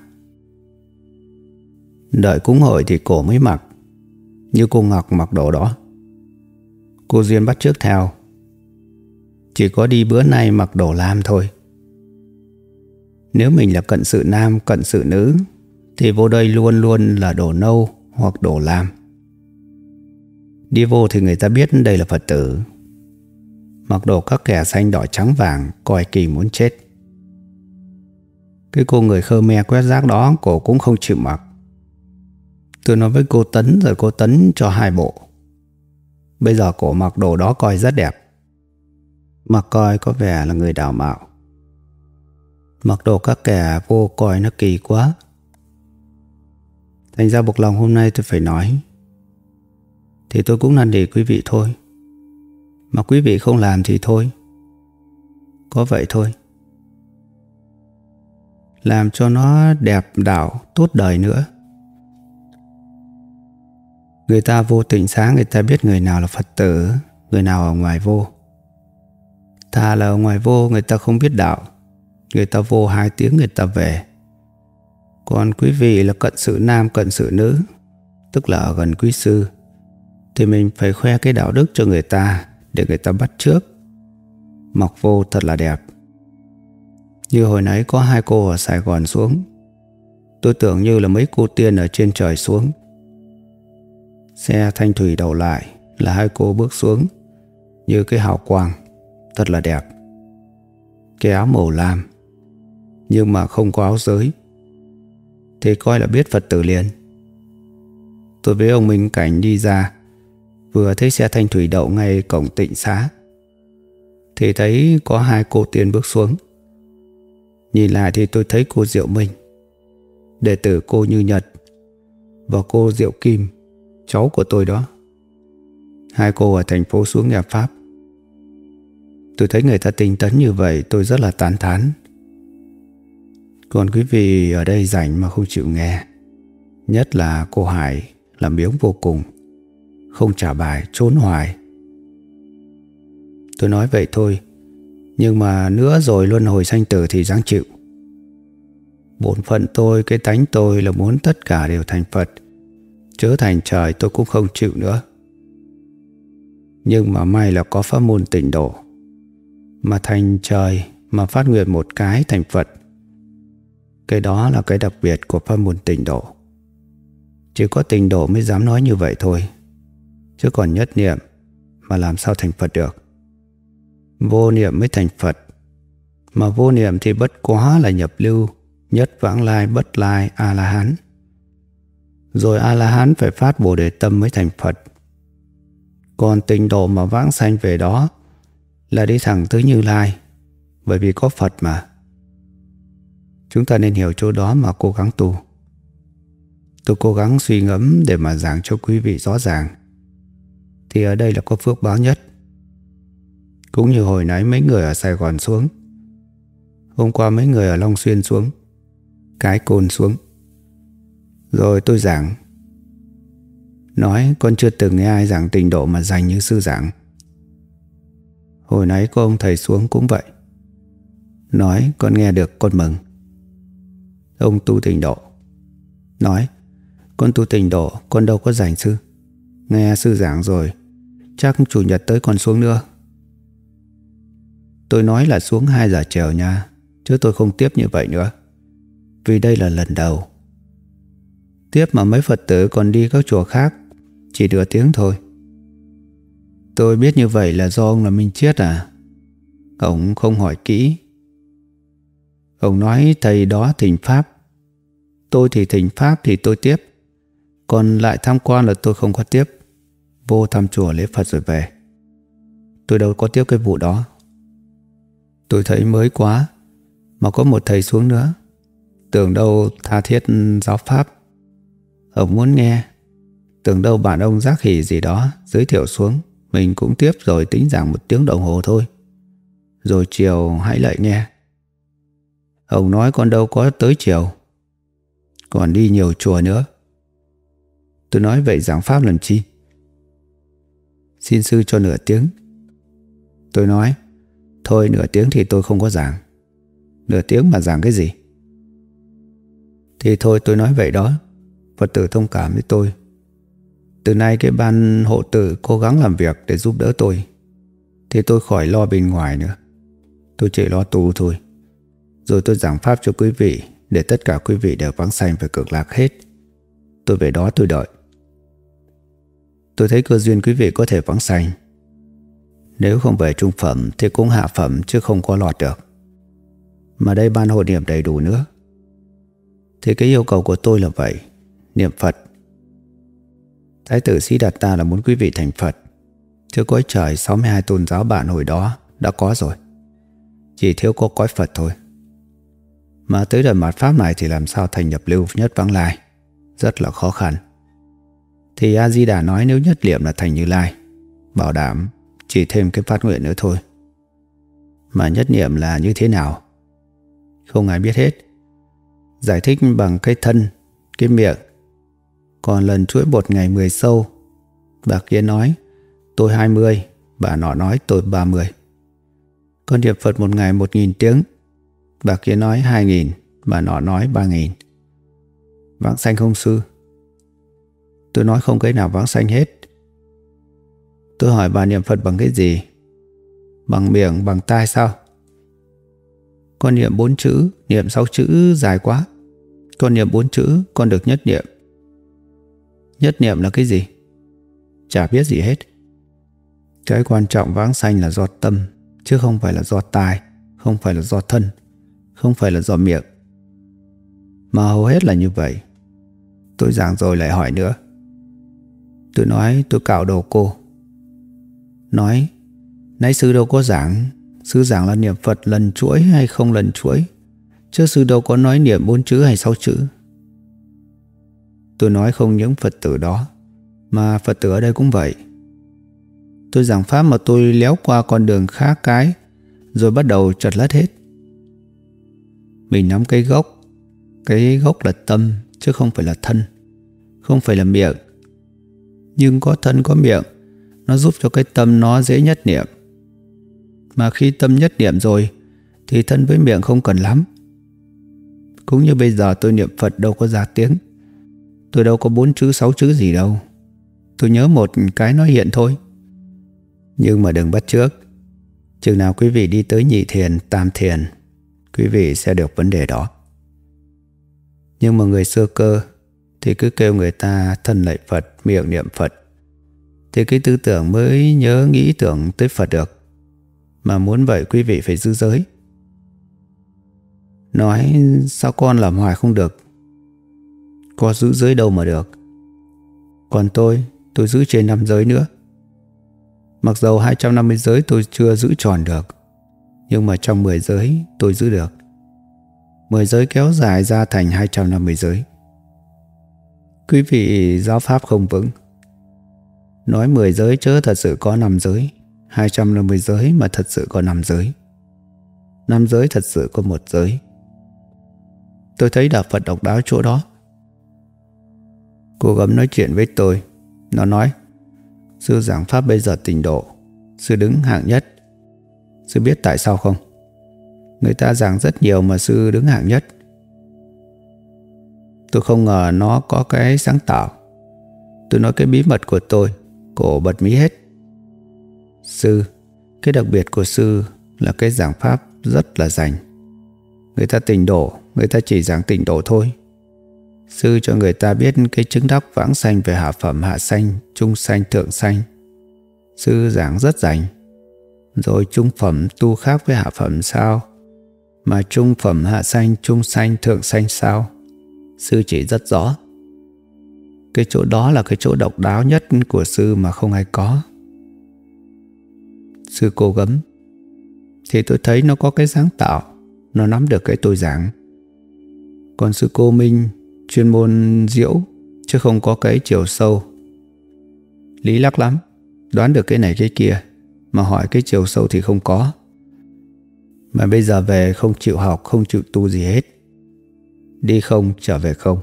Đợi cúng hội thì cổ mới mặc. Như cô Ngọc mặc đồ đó. Cô Duyên bắt chước theo. Chỉ có đi bữa nay mặc đồ lam thôi. Nếu mình là cận sự nam, cận sự nữ thì vô đây luôn luôn là đồ nâu hoặc đồ lam. Đi vô thì người ta biết đây là Phật tử. Mặc đồ các kẻ xanh đỏ trắng vàng, coi kỳ muốn chết. Cái cô người Khmer quét rác đó, cô cũng không chịu mặc. Tôi nói với cô Tấn, rồi cô Tấn cho hai bộ. Bây giờ cô mặc đồ đó coi rất đẹp. Mặc coi có vẻ là người đạo mạo. Mặc đồ các kẻ vô coi nó kỳ quá. Thành ra buộc lòng hôm nay tôi phải nói. Thì tôi cũng năn nỉ quý vị thôi. Mà quý vị không làm thì thôi. Có vậy thôi. Làm cho nó đẹp đạo, tốt đời nữa. Người ta vô Tịnh Xá, người ta biết người nào là Phật tử, người nào ở ngoài vô. Thà là ở ngoài vô người ta không biết đạo, người ta vô hai tiếng người ta về. Còn quý vị là cận sự nam cận sự nữ, tức là ở gần quý sư, thì mình phải khoe cái đạo đức cho người ta, để người ta bắt chước. Mặc vô thật là đẹp. Như hồi nãy có hai cô ở Sài Gòn xuống, tôi tưởng như là mấy cô tiên ở trên trời xuống. Xe thanh thủy đậu lại là hai cô bước xuống, như cái hào quang, thật là đẹp. Cái áo màu lam, nhưng mà không có áo giới, thì coi là biết Phật tử liền. Tôi với ông Minh Cảnh đi ra, vừa thấy xe thanh thủy đậu ngay cổng Tịnh Xá, thì thấy có hai cô tiên bước xuống. Nhìn lại thì tôi thấy cô Diệu Minh, đệ tử cô Như Nhật, và cô Diệu Kim, cháu của tôi đó. Hai cô ở thành phố xuống nghe Pháp. Tôi thấy người ta tinh tấn như vậy, tôi rất là tán thán. Còn quý vị ở đây rảnh mà không chịu nghe. Nhất là cô Hải làm biếng vô cùng, không trả bài, trốn hoài. Tôi nói vậy thôi, nhưng mà nữa rồi luân hồi sanh tử thì dáng chịu. Bổn phận tôi, cái tánh tôi là muốn tất cả đều thành Phật, chớ thành trời tôi cũng không chịu nữa. Nhưng mà may là có pháp môn tịnh độ, mà thành trời mà phát nguyện một cái thành Phật. Cái đó là cái đặc biệt của pháp môn tịnh độ. Chỉ có tịnh độ mới dám nói như vậy thôi. Chứ còn nhất niệm mà làm sao thành Phật được. Vô niệm mới thành Phật. Mà vô niệm thì bất quá là nhập lưu, nhất vãng lai bất lai A-la-hán. Rồi A-la-hán phải phát Bồ Đề tâm mới thành Phật. Còn tịnh độ mà vãng sanh về đó là đi thẳng tới Như Lai, bởi vì có Phật mà. Chúng ta nên hiểu chỗ đó mà cố gắng tu. Tôi cố gắng suy ngẫm để mà giảng cho quý vị rõ ràng. Thì ở đây là có phước báo nhất. Cũng như hồi nãy mấy người ở Sài Gòn xuống, hôm qua mấy người ở Long Xuyên xuống, Cái Côn xuống. Rồi tôi giảng, nói con chưa từng nghe ai giảng tịnh độ mà dành như sư giảng. Hồi nãy có ông thầy xuống cũng vậy, Nói con nghe được con mừng. Ông tu tịnh độ. Nói con tu tịnh độ, con đâu có rảnh sư. Nghe sư giảng rồi, chắc chủ nhật tới còn xuống nữa. Tôi nói là xuống hai giờ chiều nha, chứ tôi không tiếp như vậy nữa, vì đây là lần đầu. Tiếp mà mấy Phật tử còn đi các chùa khác chỉ nửa tiếng thôi. Tôi biết như vậy là do ông là Minh Triết à? Ông không hỏi kỹ. Ông nói thầy đó thỉnh Pháp. Tôi thì thỉnh Pháp thì tôi tiếp, còn lại tham quan là tôi không có tiếp. Vô thăm chùa lễ Phật rồi về. Tôi đâu có tiếp cái vụ đó. Tôi thấy mới quá, mà có một thầy xuống nữa. Tưởng đâu tha thiết giáo Pháp. Ông muốn nghe. Tưởng đâu bạn ông Giác Hỷ gì đó giới thiệu xuống, mình cũng tiếp rồi tính giảng một tiếng đồng hồ thôi, rồi chiều hãy lại nghe. Ông nói con đâu có tới chiều, còn đi nhiều chùa nữa. Tôi nói vậy giảng Pháp làm chi? Xin sư cho nửa tiếng. Tôi nói thôi nửa tiếng thì tôi không có giảng. Nửa tiếng mà giảng cái gì? Thì thôi tôi nói vậy đó. Phật tử thông cảm với tôi. Từ nay cái ban hộ tử cố gắng làm việc để giúp đỡ tôi, thì tôi khỏi lo bên ngoài nữa. Tôi chỉ lo tu thôi. Rồi tôi giảng Pháp cho quý vị, để tất cả quý vị đều vãng sanh về cực lạc hết. Tôi về đó tôi đợi. Tôi thấy cơ duyên quý vị có thể vãng sanh. Nếu không về trung phẩm thì cũng hạ phẩm, chứ không có lọt được. Mà đây ban hộ niệm đầy đủ nữa. Thì cái yêu cầu của tôi là vậy: niệm Phật. Thái tử Sĩ Đạt Ta là muốn quý vị thành Phật, chứ cõi trời sáu mươi hai tôn giáo bạn hồi đó đã có rồi. Chỉ thiếu có cõi Phật thôi. Mà tới đời mạt Pháp này thì làm sao thành nhập lưu nhất vãng lai, rất là khó khăn. Thì A Di Đà nói nếu nhất niệm là thành Như Lai, bảo đảm chỉ thêm cái phát nguyện nữa thôi. Mà nhất niệm là như thế nào, không ai biết hết. Giải thích bằng cái thân, cái miệng. Còn lần chuỗi bột ngày mười sâu, bà kia nói tôi hai mươi, bà nọ nói tôi ba mươi. Con niệm Phật một ngày một nghìn tiếng, bà kia nói hai nghìn, bà nọ nói ba nghìn. Vãng sanh không sư? Tôi nói không cái nào vãng sanh hết. Tôi hỏi bà niệm Phật bằng cái gì? Bằng miệng, bằng tai sao? Con niệm bốn chữ, niệm sáu chữ dài quá. Con niệm bốn chữ, con được nhất niệm. Nhất niệm là cái gì? Chả biết gì hết. Cái quan trọng vãng sanh là do tâm, chứ không phải là do tai, không phải là do thân, không phải là do miệng. Mà hầu hết là như vậy. Tôi giảng rồi lại hỏi nữa. Tôi nói tôi cạo đầu cô. Nói nãy sư đâu có giảng. Sư giảng là niệm Phật lần chuỗi hay không lần chuỗi, chứ sư đâu có nói niệm bốn chữ hay sáu chữ. Tôi nói không những Phật tử đó, mà Phật tử ở đây cũng vậy. Tôi giảng Pháp mà tôi léo qua con đường khác cái, rồi bắt đầu trật lất hết. Mình nắm cái gốc. Cái gốc là tâm, chứ không phải là thân, không phải là miệng. Nhưng có thân có miệng, nó giúp cho cái tâm nó dễ nhất niệm. Mà khi tâm nhất niệm rồi, thì thân với miệng không cần lắm. Cũng như bây giờ tôi niệm Phật đâu có ra tiếng. Tôi đâu có bốn chữ sáu chữ gì đâu. Tôi nhớ một cái nó hiện thôi. Nhưng mà đừng bắt chước. Chừng nào quý vị đi tới nhị thiền, tam thiền, quý vị sẽ được vấn đề đó. Nhưng mà người xưa cơ thì cứ kêu người ta thân lạy Phật, miệng niệm Phật, thì cái tư tưởng mới nhớ nghĩ tưởng tới Phật được. Mà muốn vậy quý vị phải giữ giới. Nói sao con làm hoài không được? Có giữ giới đâu mà được. Còn tôi, tôi giữ trên năm giới nữa. Mặc dầu hai trăm năm mươi giới tôi chưa giữ tròn được, nhưng mà trong mười giới tôi giữ được. mười giới kéo dài ra thành hai trăm năm mươi giới. Quý vị giáo Pháp không vững. Nói mười giới chớ thật sự có năm giới, hai trăm năm mươi giới mà thật sự có năm giới, năm giới thật sự có một giới. Tôi thấy Đạo Phật độc đáo chỗ đó. Cô gấm nói chuyện với tôi. Nó nói sư giảng Pháp bây giờ tịnh độ, sư đứng hạng nhất. Sư biết tại sao không? Người ta giảng rất nhiều mà sư đứng hạng nhất. Tôi không ngờ nó có cái sáng tạo. Tôi nói cái bí mật của tôi. Cổ bật mí hết. Sư, cái đặc biệt của sư là cái giảng pháp rất là rành. Người ta tịnh độ, người ta chỉ giảng tịnh độ thôi. Sư cho người ta biết cái chứng đắc vãng sanh về hạ phẩm, hạ sanh, trung sanh, thượng sanh. Sư giảng rất rành. Rồi trung phẩm tu khác với hạ phẩm sao? Mà trung phẩm, hạ sanh, trung sanh, thượng sanh sao? Sư chỉ rất rõ. Cái chỗ đó là cái chỗ độc đáo nhất của sư mà không ai có. Sư Cô Gấm thì tôi thấy nó có cái sáng tạo, nó nắm được cái tôi giảng. Còn sư Cô Minh chuyên môn diễu chứ không có cái chiều sâu. Lý lắc lắm, đoán được cái này cái kia, mà hỏi cái chiều sâu thì không có. Mà bây giờ về không chịu học, không chịu tu gì hết. Đi không, trở về không.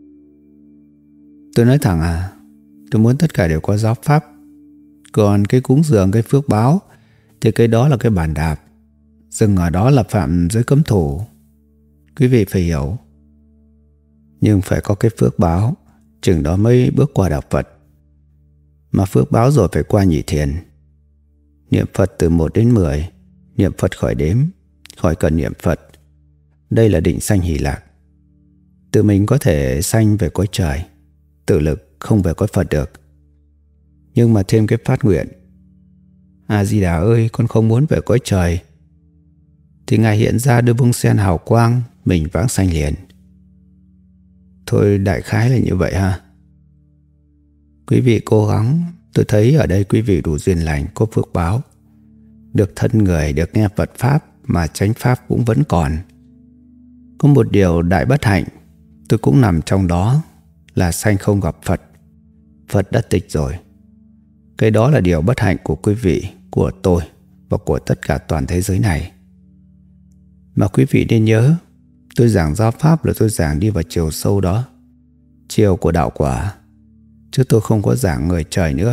Tôi nói thẳng à, tôi muốn tất cả đều có giáo pháp. Còn cái cúng dường, cái phước báo thì cái đó là cái bàn đạp. Dừng ở đó là phạm giới cấm thủ. Quý vị phải hiểu. Nhưng phải có cái phước báo, chừng đó mới bước qua đạo Phật. Mà phước báo rồi phải qua nhị thiền. Niệm Phật từ một đến mười. Niệm Phật khỏi đếm, khỏi cần niệm Phật. Đây là định sanh hỷ lạc. Tự mình có thể sanh về cõi trời, tự lực không về cõi Phật được. Nhưng mà thêm cái phát nguyện, A-di-đà ơi, con không muốn về cõi trời, thì Ngài hiện ra đưa bông sen hào quang, mình vãng sanh liền. Thôi đại khái là như vậy ha. Quý vị cố gắng. Tôi thấy ở đây quý vị đủ duyên lành, có phước báo, được thân người, được nghe Phật Pháp, mà chánh Pháp cũng vẫn còn. Có một điều đại bất hạnh, tôi cũng nằm trong đó, là sanh không gặp Phật. Phật đã tịch rồi. Cái đó là điều bất hạnh của quý vị, của tôi và của tất cả toàn thế giới này. Mà quý vị nên nhớ, tôi giảng giáo pháp là tôi giảng đi vào chiều sâu đó, chiều của đạo quả, chứ tôi không có giảng người trời nữa.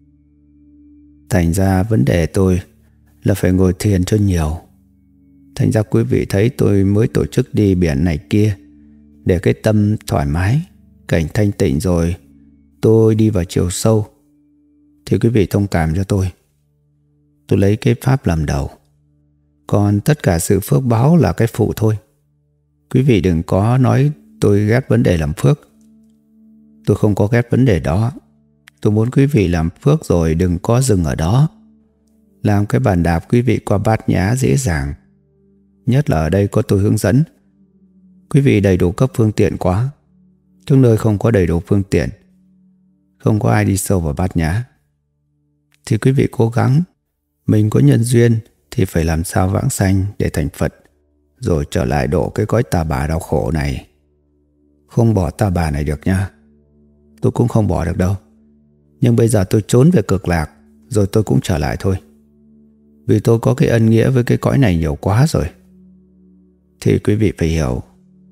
Thành ra vấn đề tôi là phải ngồi thiền cho nhiều. Thành ra quý vị thấy tôi mới tổ chức đi biển này kia, để cái tâm thoải mái, cảnh thanh tịnh rồi tôi đi vào chiều sâu. Thì quý vị thông cảm cho tôi. Tôi lấy cái pháp làm đầu, còn tất cả sự phước báo là cái phụ thôi. Quý vị đừng có nói tôi ghét vấn đề làm phước. Tôi không có ghét vấn đề đó. Tôi muốn quý vị làm phước rồi đừng có dừng ở đó. Làm cái bàn đạp quý vị qua Bát Nhã dễ dàng. Nhất là ở đây có tôi hướng dẫn. Quý vị đầy đủ các phương tiện quá. Trong nơi không có đầy đủ phương tiện, không có ai đi sâu vào Bát Nhã, thì quý vị cố gắng. Mình có nhân duyên thì phải làm sao vãng sanh để thành Phật, rồi trở lại độ cái cõi tà bà đau khổ này. Không bỏ tà bà này được nha. Tôi cũng không bỏ được đâu. Nhưng bây giờ tôi trốn về cực lạc, rồi tôi cũng trở lại thôi. Vì tôi có cái ân nghĩa với cái cõi này nhiều quá rồi. Thì quý vị phải hiểu.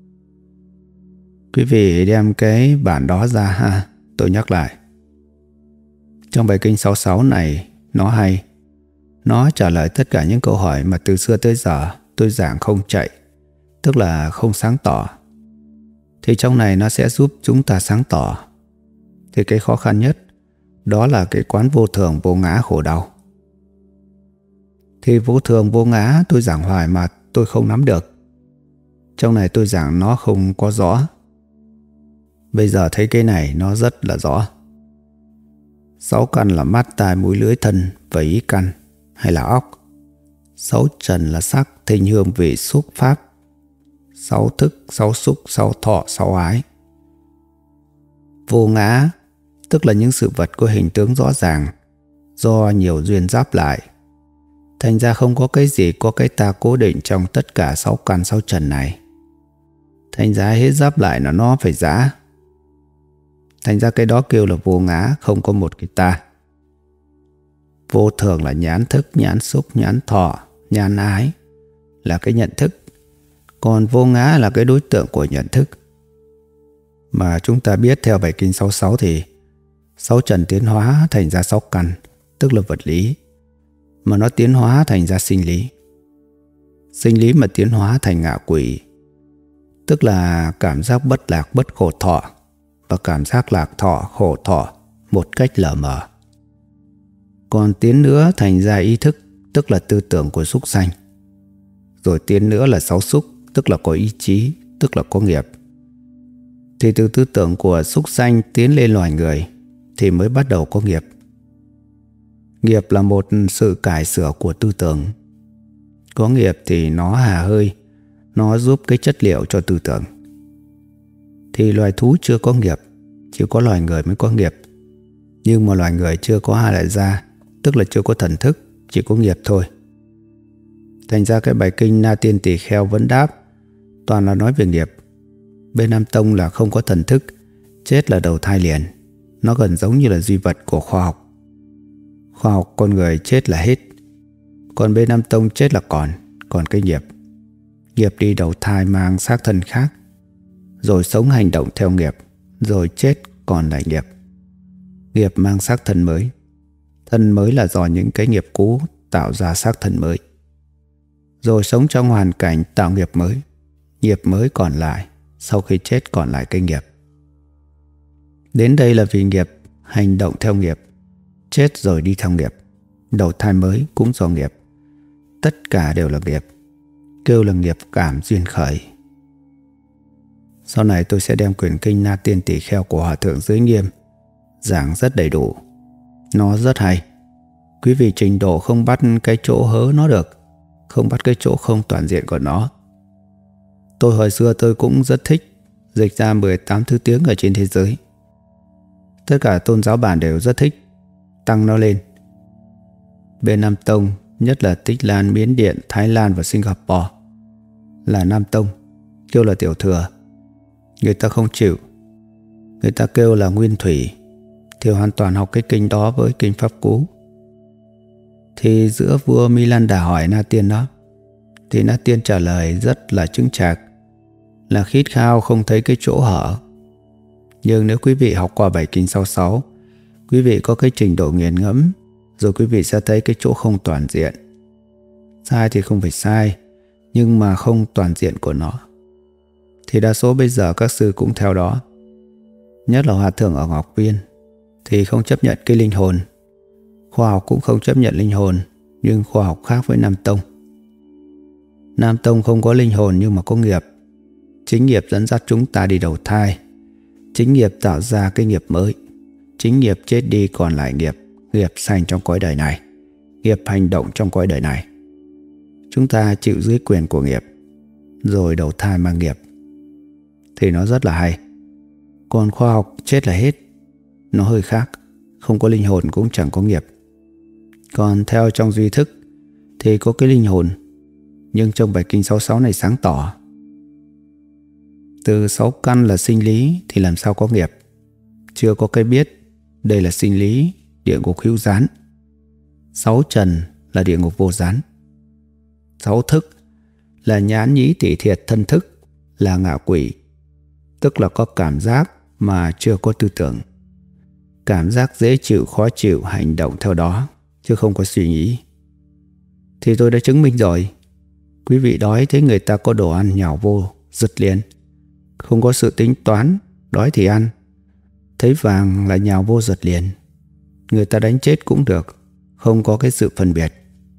Quý vị đem cái bản đó ra ha. Tôi nhắc lại, trong bài kinh sáu mươi sáu này, nó hay. Nó trả lời tất cả những câu hỏi mà từ xưa tới giờ tôi giảng không chạy, tức là không sáng tỏ. Thì trong này nó sẽ giúp chúng ta sáng tỏ. Thì cái khó khăn nhất đó là cái quán vô thường, vô ngã, khổ đau. Thì vô thường, vô ngã tôi giảng hoài mà tôi không nắm được. Trong này tôi giảng nó không có rõ. Bây giờ thấy cái này nó rất là rõ. Sáu căn là mắt, tai, mũi, lưỡi, thân và ý căn hay là óc. Sáu trần là sắc, thinh, hương, vị, xúc, pháp. Sáu thức, sáu xúc, sáu thọ, sáu ái. Vô ngã tức là những sự vật có hình tướng rõ ràng, do nhiều duyên giáp lại. Thành ra không có cái gì có cái ta cố định trong tất cả sáu căn sáu trần này. Thành ra hết giáp lại là nó phải giã. Thành ra cái đó kêu là vô ngã, không có một cái ta. Vô thường là nhãn thức, nhãn xúc, nhãn thọ, nhãn ái, là cái nhận thức. Còn vô ngã là cái đối tượng của nhận thức. Mà chúng ta biết theo bài kinh sáu mươi sáu thì sáu trần tiến hóa thành ra sáu căn, tức là vật lý, mà nó tiến hóa thành ra sinh lý. sinh lý mà tiến hóa thành ngạ quỷ, tức là cảm giác bất lạc bất khổ thọ và cảm giác lạc thọ khổ thọ một cách lờ mờ. Còn tiến nữa thành ra ý thức, tức là tư tưởng của súc sanh. Rồi tiến nữa là sáu xúc, tức là có ý chí, tức là có nghiệp. Thì từ tư tưởng của súc sanh tiến lên loài người thì mới bắt đầu có nghiệp. Nghiệp là một sự cải sửa của tư tưởng. Có nghiệp thì nó hà hơi, nó giúp cái chất liệu cho tư tưởng. Thì loài thú chưa có nghiệp, chỉ có loài người mới có nghiệp. Nhưng mà loài người chưa có hai lại gia, tức là chưa có thần thức, chỉ có nghiệp thôi. Thành ra cái bài kinh Na Tiên Tỳ Kheo Vấn Đáp toàn là nói về nghiệp. Bên Nam Tông là không có thần thức, chết là đầu thai liền. Nó gần giống như là duy vật của khoa học. Khoa học con người chết là hết. Còn bên Nam Tông chết là còn, còn cái nghiệp. Nghiệp đi đầu thai mang xác thân khác, rồi sống hành động theo nghiệp, rồi chết còn lại nghiệp. Nghiệp mang xác thân mới. Thân mới là do những cái nghiệp cũ tạo ra xác thân mới. Rồi sống trong hoàn cảnh tạo nghiệp mới. Nghiệp mới còn lại, sau khi chết còn lại cái nghiệp. Đến đây là vì nghiệp, hành động theo nghiệp, chết rồi đi theo nghiệp, đầu thai mới cũng do nghiệp. Tất cả đều là nghiệp, kêu là nghiệp cảm duyên khởi. Sau này tôi sẽ đem quyển kinh Na Tiên Tỳ Kheo của Hòa Thượng Giới Nghiêm giảng rất đầy đủ. Nó rất hay. Quý vị trình độ không bắt cái chỗ hớ nó được, không bắt cái chỗ không toàn diện của nó. Tôi hồi xưa tôi cũng rất thích dịch ra mười tám thứ tiếng ở trên thế giới. Tất cả tôn giáo bản đều rất thích tăng nó lên. Bên Nam Tông, nhất là Tích Lan, Miến Điện, Thái Lan và Singapore là Nam Tông, kêu là tiểu thừa. Người ta không chịu. Người ta kêu là nguyên thủy, thì hoàn toàn học cái kinh đó với kinh Pháp Cú. Thì giữa vua Milanda hỏi Na Tiên đó, thì Na Tiên trả lời rất là chững chạc, là khít khao không thấy cái chỗ hở. Nhưng nếu quý vị học qua bảy kinh sáu sáu, quý vị có cái trình độ nghiền ngẫm, rồi quý vị sẽ thấy cái chỗ không toàn diện. Sai thì không phải sai, nhưng mà không toàn diện của nó. Thì đa số bây giờ các sư cũng theo đó. Nhất là Hòa Thượng ở Ngọc Viên thì không chấp nhận cái linh hồn. Khoa học cũng không chấp nhận linh hồn, nhưng khoa học khác với Nam Tông. Nam Tông không có linh hồn nhưng mà có nghiệp. Chính nghiệp dẫn dắt chúng ta đi đầu thai. Chính nghiệp tạo ra cái nghiệp mới. Chính nghiệp chết đi còn lại nghiệp. Nghiệp sanh trong cõi đời này, nghiệp hành động trong cõi đời này. Chúng ta chịu dưới quyền của nghiệp, rồi đầu thai mang nghiệp. Thì nó rất là hay. Còn khoa học chết là hết, nó hơi khác. Không có linh hồn cũng chẳng có nghiệp. Còn theo trong duy thức thì có cái linh hồn. Nhưng trong bài kinh sáu sáu này sáng tỏ, từ sáu căn là sinh lý thì làm sao có nghiệp. Chưa có cái biết đây là sinh lý, địa ngục hữu gián. Sáu trần là địa ngục vô gián. Sáu thức là nhãn nhĩ tỷ thiệt thân thức, là ngạ quỷ, tức là có cảm giác mà chưa có tư tưởng. Cảm giác dễ chịu khó chịu hành động theo đó, chứ không có suy nghĩ. Thì tôi đã chứng minh rồi. Quý vị đói thấy người ta có đồ ăn nhào vô, giật liền. Không có sự tính toán, đói thì ăn. Thấy vàng là nhào vô giật liền. Người ta đánh chết cũng được, không có cái sự phân biệt.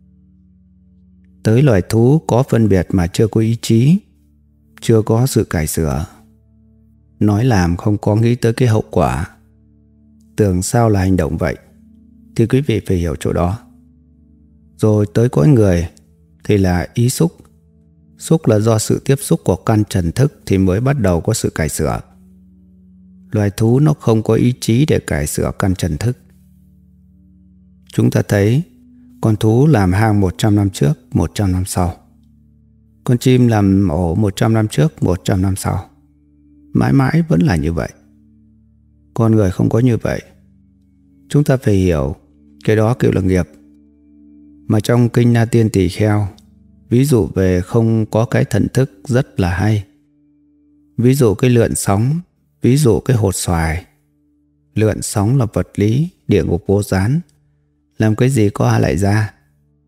Tới loài thú có phân biệt mà chưa có ý chí, chưa có sự cải sửa. Nói làm không có nghĩ tới cái hậu quả. Tưởng sao là hành động vậy, thì quý vị phải hiểu chỗ đó. Rồi tới cõi người thì là ý xúc. Xúc là do sự tiếp xúc của căn trần thức thì mới bắt đầu có sự cải sửa. Loài thú nó không có ý chí để cải sửa căn trần thức. Chúng ta thấy con thú làm hang một trăm năm trước, một trăm năm sau. Con chim làm ổ một trăm năm trước, một trăm năm sau. Mãi mãi vẫn là như vậy. Con người không có như vậy. Chúng ta phải hiểu cái đó kêu là nghiệp. Mà trong kinh Na Tiên Tỳ Kheo, ví dụ về không có cái thần thức rất là hay. Ví dụ cái lượn sóng, ví dụ cái hột xoài. Lượn sóng là vật lý, địa ngục vô gián. Làm cái gì có hai lại ra.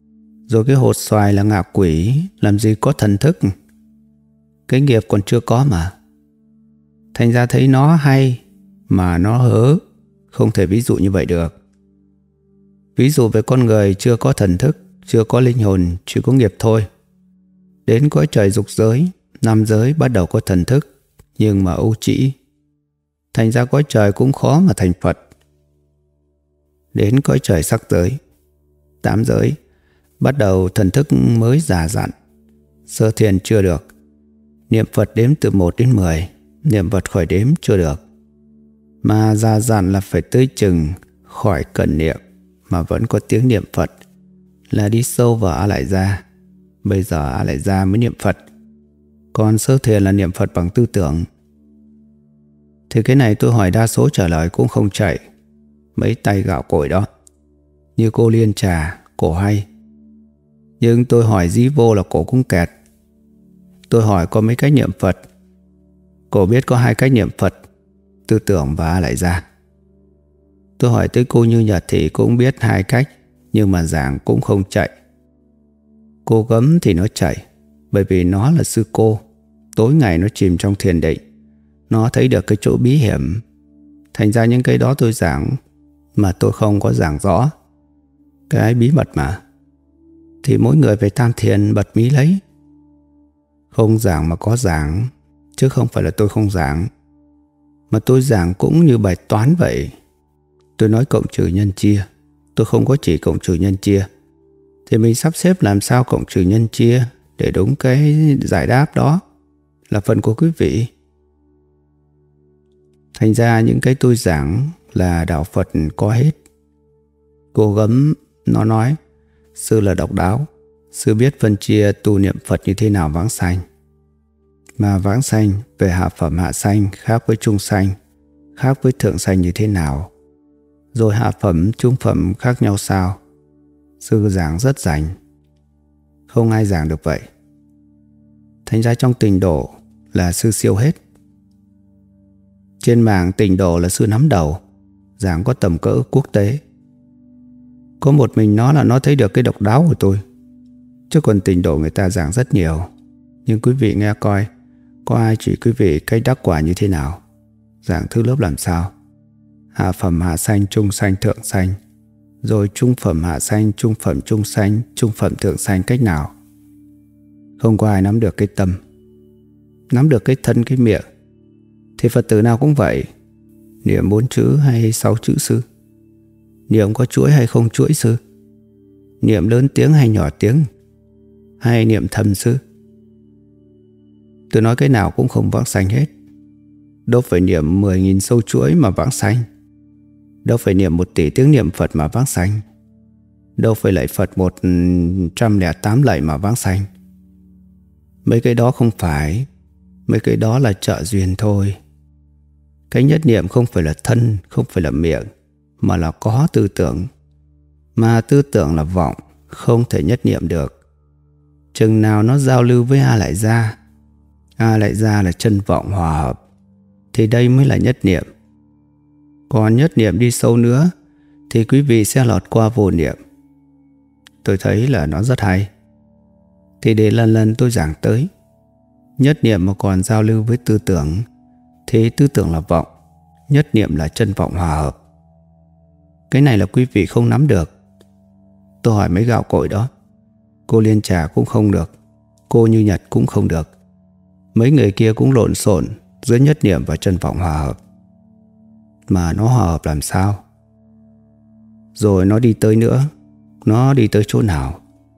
Rồi cái hột xoài là ngạ quỷ, làm gì có thần thức. Cái nghiệp còn chưa có mà. Thành ra thấy nó hay mà nó hớ, không thể ví dụ như vậy được. Ví dụ về con người chưa có thần thức, chưa có linh hồn, chỉ có nghiệp thôi. Đến cõi trời dục giới, năm giới bắt đầu có thần thức, nhưng mà ưu trĩ. Thành ra cõi trời cũng khó mà thành Phật. Đến cõi trời sắc giới, tám giới, bắt đầu thần thức mới già dặn. Sơ thiền chưa được. Niệm Phật đếm từ một đến mười, niệm Phật khỏi đếm chưa được. Mà già dặn là phải tới chừng khỏi cần niệm mà vẫn có tiếng niệm Phật, là đi sâu vào A Lại Gia. Bây giờ A Lại Gia mới niệm Phật. Còn sơ thiền là niệm Phật bằng tư tưởng. Thì cái này tôi hỏi đa số trả lời cũng không chạy. Mấy tay gạo cội đó. Như cô Liên Trà, cổ hay. Nhưng tôi hỏi dí vô là cổ cũng kẹt. Tôi hỏi có mấy cách niệm Phật. Cổ biết có hai cách niệm Phật, tư tưởng và A Lại Gia. Tôi hỏi tới cô Như Nhật thì cũng biết hai cách, nhưng mà giảng cũng không chạy. Cô Gấm thì nó chạy, bởi vì nó là sư cô. Tối ngày nó chìm trong thiền định, nó thấy được cái chỗ bí hiểm. Thành ra những cái đó tôi giảng mà tôi không có giảng rõ. Cái bí mật mà, thì mỗi người phải tam thiền bật mí lấy. Không giảng mà có giảng, chứ không phải là tôi không giảng. Mà tôi giảng cũng như bài toán vậy. Tôi nói cộng trừ nhân chia, tôi không có chỉ cộng trừ nhân chia. Thì mình sắp xếp làm sao cộng trừ nhân chia để đúng cái giải đáp đó là phần của quý vị. Thành ra những cái tôi giảng là đạo Phật có hết. Cô Gấm nó nói sư là độc đáo, sư biết phân chia tu niệm Phật như thế nào vãng sanh. Mà vãng sanh về hạ phẩm hạ sanh khác với trung sanh, khác với thượng sanh như thế nào, rồi hạ phẩm trung phẩm khác nhau sao. Sư giảng rất rành, không ai giảng được vậy. Thành ra trong Tịnh Độ là sư siêu hết. Trên mảng Tịnh Độ là sư nắm đầu, giảng có tầm cỡ quốc tế. Có một mình nó là nó thấy được cái độc đáo của tôi. Chứ còn Tịnh Độ người ta giảng rất nhiều. Nhưng quý vị nghe coi, có ai chỉ quý vị cách đắc quả như thế nào, giảng thứ lớp làm sao, hạ phẩm hạ sanh, trung sanh, thượng sanh, rồi trung phẩm hạ sanh, trung phẩm trung sanh, trung phẩm thượng sanh cách nào. Không có ai nắm được cái tâm, nắm được cái thân cái miệng. Thì Phật tử nào cũng vậy. Niệm bốn chữ hay sáu chữ sư, niệm có chuỗi hay không chuỗi sư, niệm lớn tiếng hay nhỏ tiếng, hay niệm thầm sư. Tôi nói cái nào cũng không vãng sanh hết. Đâu phải niệm mười nghìn sâu chuỗi mà vãng sanh. Đâu phải niệm một tỷ tiếng niệm Phật mà vãng sanh. Đâu phải lạy Phật một trăm lẻ tám lạy mà vãng sanh. Mấy cái đó không phải. Mấy cái đó là trợ duyên thôi. Cái nhất niệm không phải là thân, không phải là miệng, mà là có tư tưởng. Mà tư tưởng là vọng, không thể nhất niệm được. Chừng nào nó giao lưu với A Lại Gia, A Lại Gia là chân vọng hòa hợp, thì đây mới là nhất niệm. Còn nhất niệm đi sâu nữa thì quý vị sẽ lọt qua vô niệm. Tôi thấy là nó rất hay. Thì để lần lần tôi giảng tới, nhất niệm mà còn giao lưu với tư tưởng thì tư tưởng là vọng, nhất niệm là chân vọng hòa hợp. Cái này là quý vị không nắm được. Tôi hỏi mấy gạo cội đó, cô Liên Trà cũng không được, cô Như Nhật cũng không được. Mấy người kia cũng lộn xộn giữa nhất niệm và chân vọng hòa hợp. Mà nó hòa hợp làm sao? Rồi nó đi tới nữa, nó đi tới chỗ nào?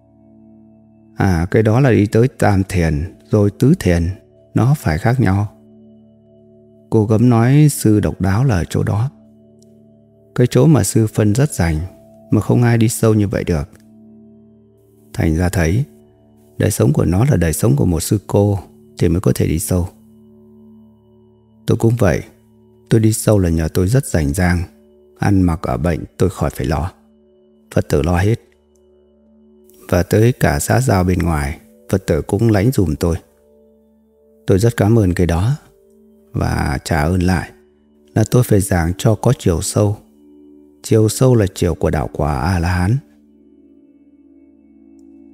À, cái đó là đi tới tam thiền, rồi tứ thiền, nó phải khác nhau. Cô Gấm nói sư độc đáo là ở chỗ đó. Cái chỗ mà sư phân rất rành, mà không ai đi sâu như vậy được. Thành ra thấy đời sống của nó là đời sống của một sư cô thì mới có thể đi sâu. Tôi cũng vậy. Tôi đi sâu là nhờ tôi rất rành rang. Ăn mặc ở bệnh tôi khỏi phải lo, Phật tử lo hết. Và tới cả xã giao bên ngoài, Phật tử cũng lãnh dùm tôi. Tôi rất cảm ơn cái đó. Và trả ơn lại là tôi phải giảng cho có chiều sâu. Chiều sâu là chiều của đạo quả A-la-hán.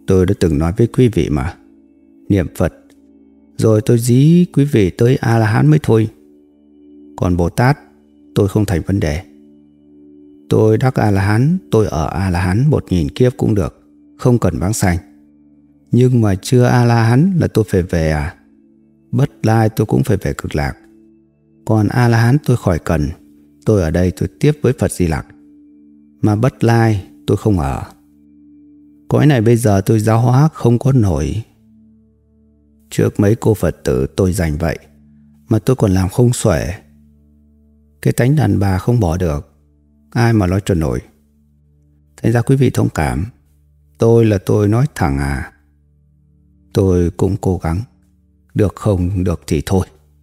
tôi đã từng nói với quý vị mà. Niệm Phật, rồi tôi dí quý vị tới A-la-hán mới thôi. Còn Bồ Tát, tôi không thành vấn đề. Tôi đắc A-la-hán, tôi ở A-la-hán một nghìn kiếp cũng được, không cần vãng sanh. Nhưng mà chưa A-la-hán là tôi phải về à? Bất lai tôi cũng phải về Cực Lạc. Còn A-la-hán tôi khỏi cần, tôi ở đây tôi tiếp với Phật Di Lặc. Mà bất lai tôi không ở. Cõi này bây giờ tôi giáo hóa không có nổi. Trước mấy cô Phật tử tôi dành vậy, mà tôi còn làm không xuể. Cái tánh đàn bà không bỏ được, ai mà nói cho nổi. Thành ra quý vị thông cảm. Tôi là tôi nói thẳng à. Tôi cũng cố gắng. Được không được thì thôi.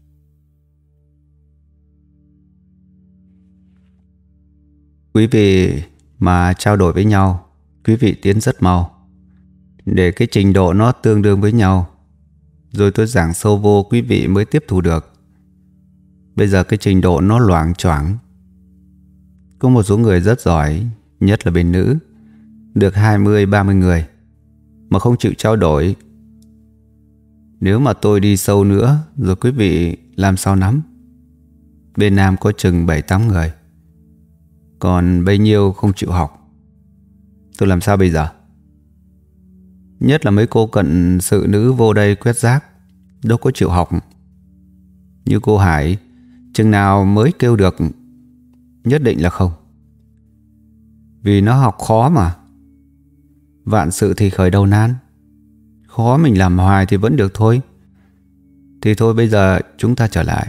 Quý vị mà trao đổi với nhau, quý vị tiến rất mau. Để cái trình độ nó tương đương với nhau, rồi tôi giảng sâu vô quý vị mới tiếp thu được. Bây giờ cái trình độ nó loạng choạng. Có một số người rất giỏi, nhất là bên nữ, được hai mươi ba mươi người mà không chịu trao đổi. Nếu mà tôi đi sâu nữa, rồi quý vị làm sao nắm? Bên nam có chừng bảy tám người, còn bấy nhiêu không chịu học. Tôi làm sao bây giờ? Nhất là mấy cô cận sự nữ vô đây quét rác, đâu có chịu học. Như cô Hải, chừng nào mới kêu được? Nhất định là không. Vì nó học khó mà. Vạn sự thì khởi đầu nan. Khó mình làm hoài thì vẫn được thôi. Thì thôi bây giờ chúng ta trở lại.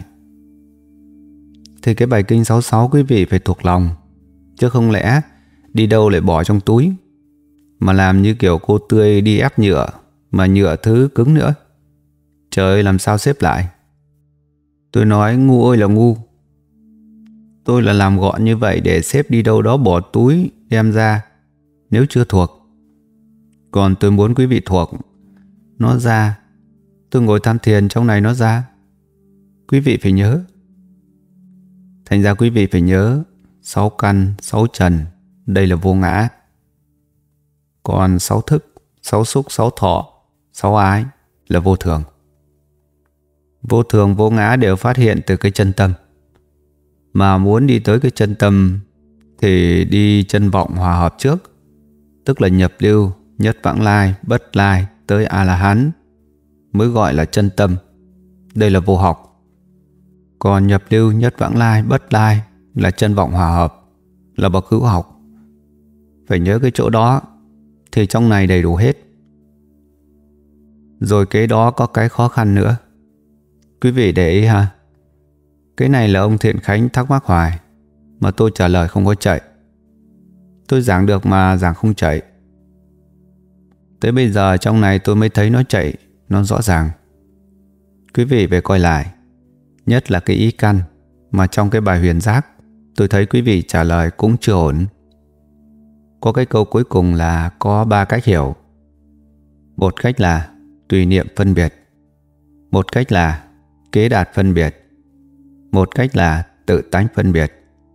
Thì cái bài kinh sáu mươi sáu quý vị phải thuộc lòng, chứ không lẽ đi đâu lại bỏ trong túi, mà làm như kiểu cô Tươi đi ép nhựa, mà nhựa thứ cứng nữa. Trời ơi, làm sao xếp lại? Tôi nói ngu ơi là ngu. Tôi là làm gọn như vậy để xếp đi đâu đó bỏ túi đem ra nếu chưa thuộc. Còn tôi muốn quý vị thuộc. Nó ra. Tôi ngồi tham thiền trong này nó ra. Quý vị phải nhớ. Thành ra quý vị phải nhớ sáu căn, sáu trần, đây là vô ngã. Còn sáu thức, sáu xúc, sáu thọ, sáu ái là vô thường. Vô thường, vô ngã đều phát hiện từ cái chân tâm. Mà muốn đi tới cái chân tâm thì đi chân vọng hòa hợp trước, tức là nhập lưu, nhất vãng lai, bất lai tới A-la-hán mới gọi là chân tâm. Đây là vô học. Còn nhập lưu, nhất vãng lai, bất lai là chân vọng hòa hợp, là bậc hữu học. Phải nhớ cái chỗ đó thì trong này đầy đủ hết. Rồi cái đó có cái khó khăn nữa. Quý vị để ý ha. Cái này là ông Thiện Khánh thắc mắc hoài, mà tôi trả lời không có chạy. Tôi giảng được mà giảng không chạy. Tới bây giờ trong này tôi mới thấy nó chạy, nó rõ ràng. Quý vị phải coi lại. Nhất là cái ý căn mà trong cái bài huyền giác tôi thấy quý vị trả lời cũng chưa ổn. Có cái câu cuối cùng là có ba cách hiểu. Một cách là tùy niệm phân biệt, một cách là kế đạt phân biệt, một cách là tự tánh phân biệt.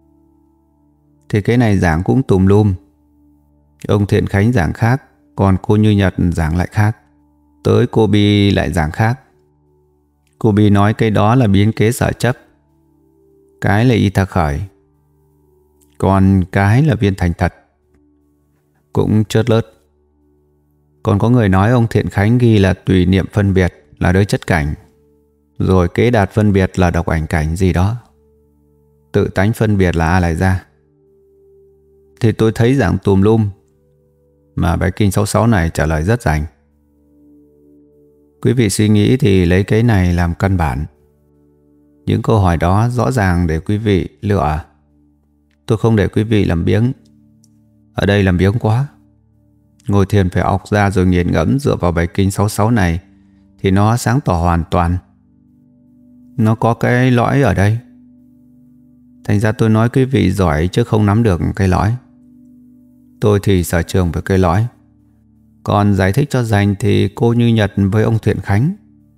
Thì cái này giảng cũng tùm lum. Ông Thiện Khánh giảng khác, còn cô Như Nhật giảng lại khác. Tới cô Bi lại giảng khác. Cô Bi nói cái đó là biến kế sở chấp, cái là y tha khởi, còn cái là viên thành thật. Cũng chớt lớt. Còn có người nói ông Thiện Khánh ghi là tùy niệm phân biệt là đới chất cảnh, rồi kế đạt phân biệt là độc ảnh cảnh gì đó, tự tánh phân biệt là A Lại Gia. Thì tôi thấy giảng tùm lum, mà bài kinh sáu mươi sáu này trả lời rất rành. Quý vị suy nghĩ thì lấy cái này làm căn bản. Những câu hỏi đó rõ ràng để quý vị lựa. Tôi không để quý vị làm biếng. Ở đây làm biếng quá. Ngồi thiền phải ọc ra rồi nghiền ngẫm dựa vào bài kinh sáu mươi sáu này thì nó sáng tỏ hoàn toàn. Nó có cái lõi ở đây. Thành ra tôi nói quý vị giỏi chứ không nắm được cái lõi. Tôi thì sở trường với cái lõi. Còn giải thích cho rành thì cô Như Nhật với ông Thiện Khánh.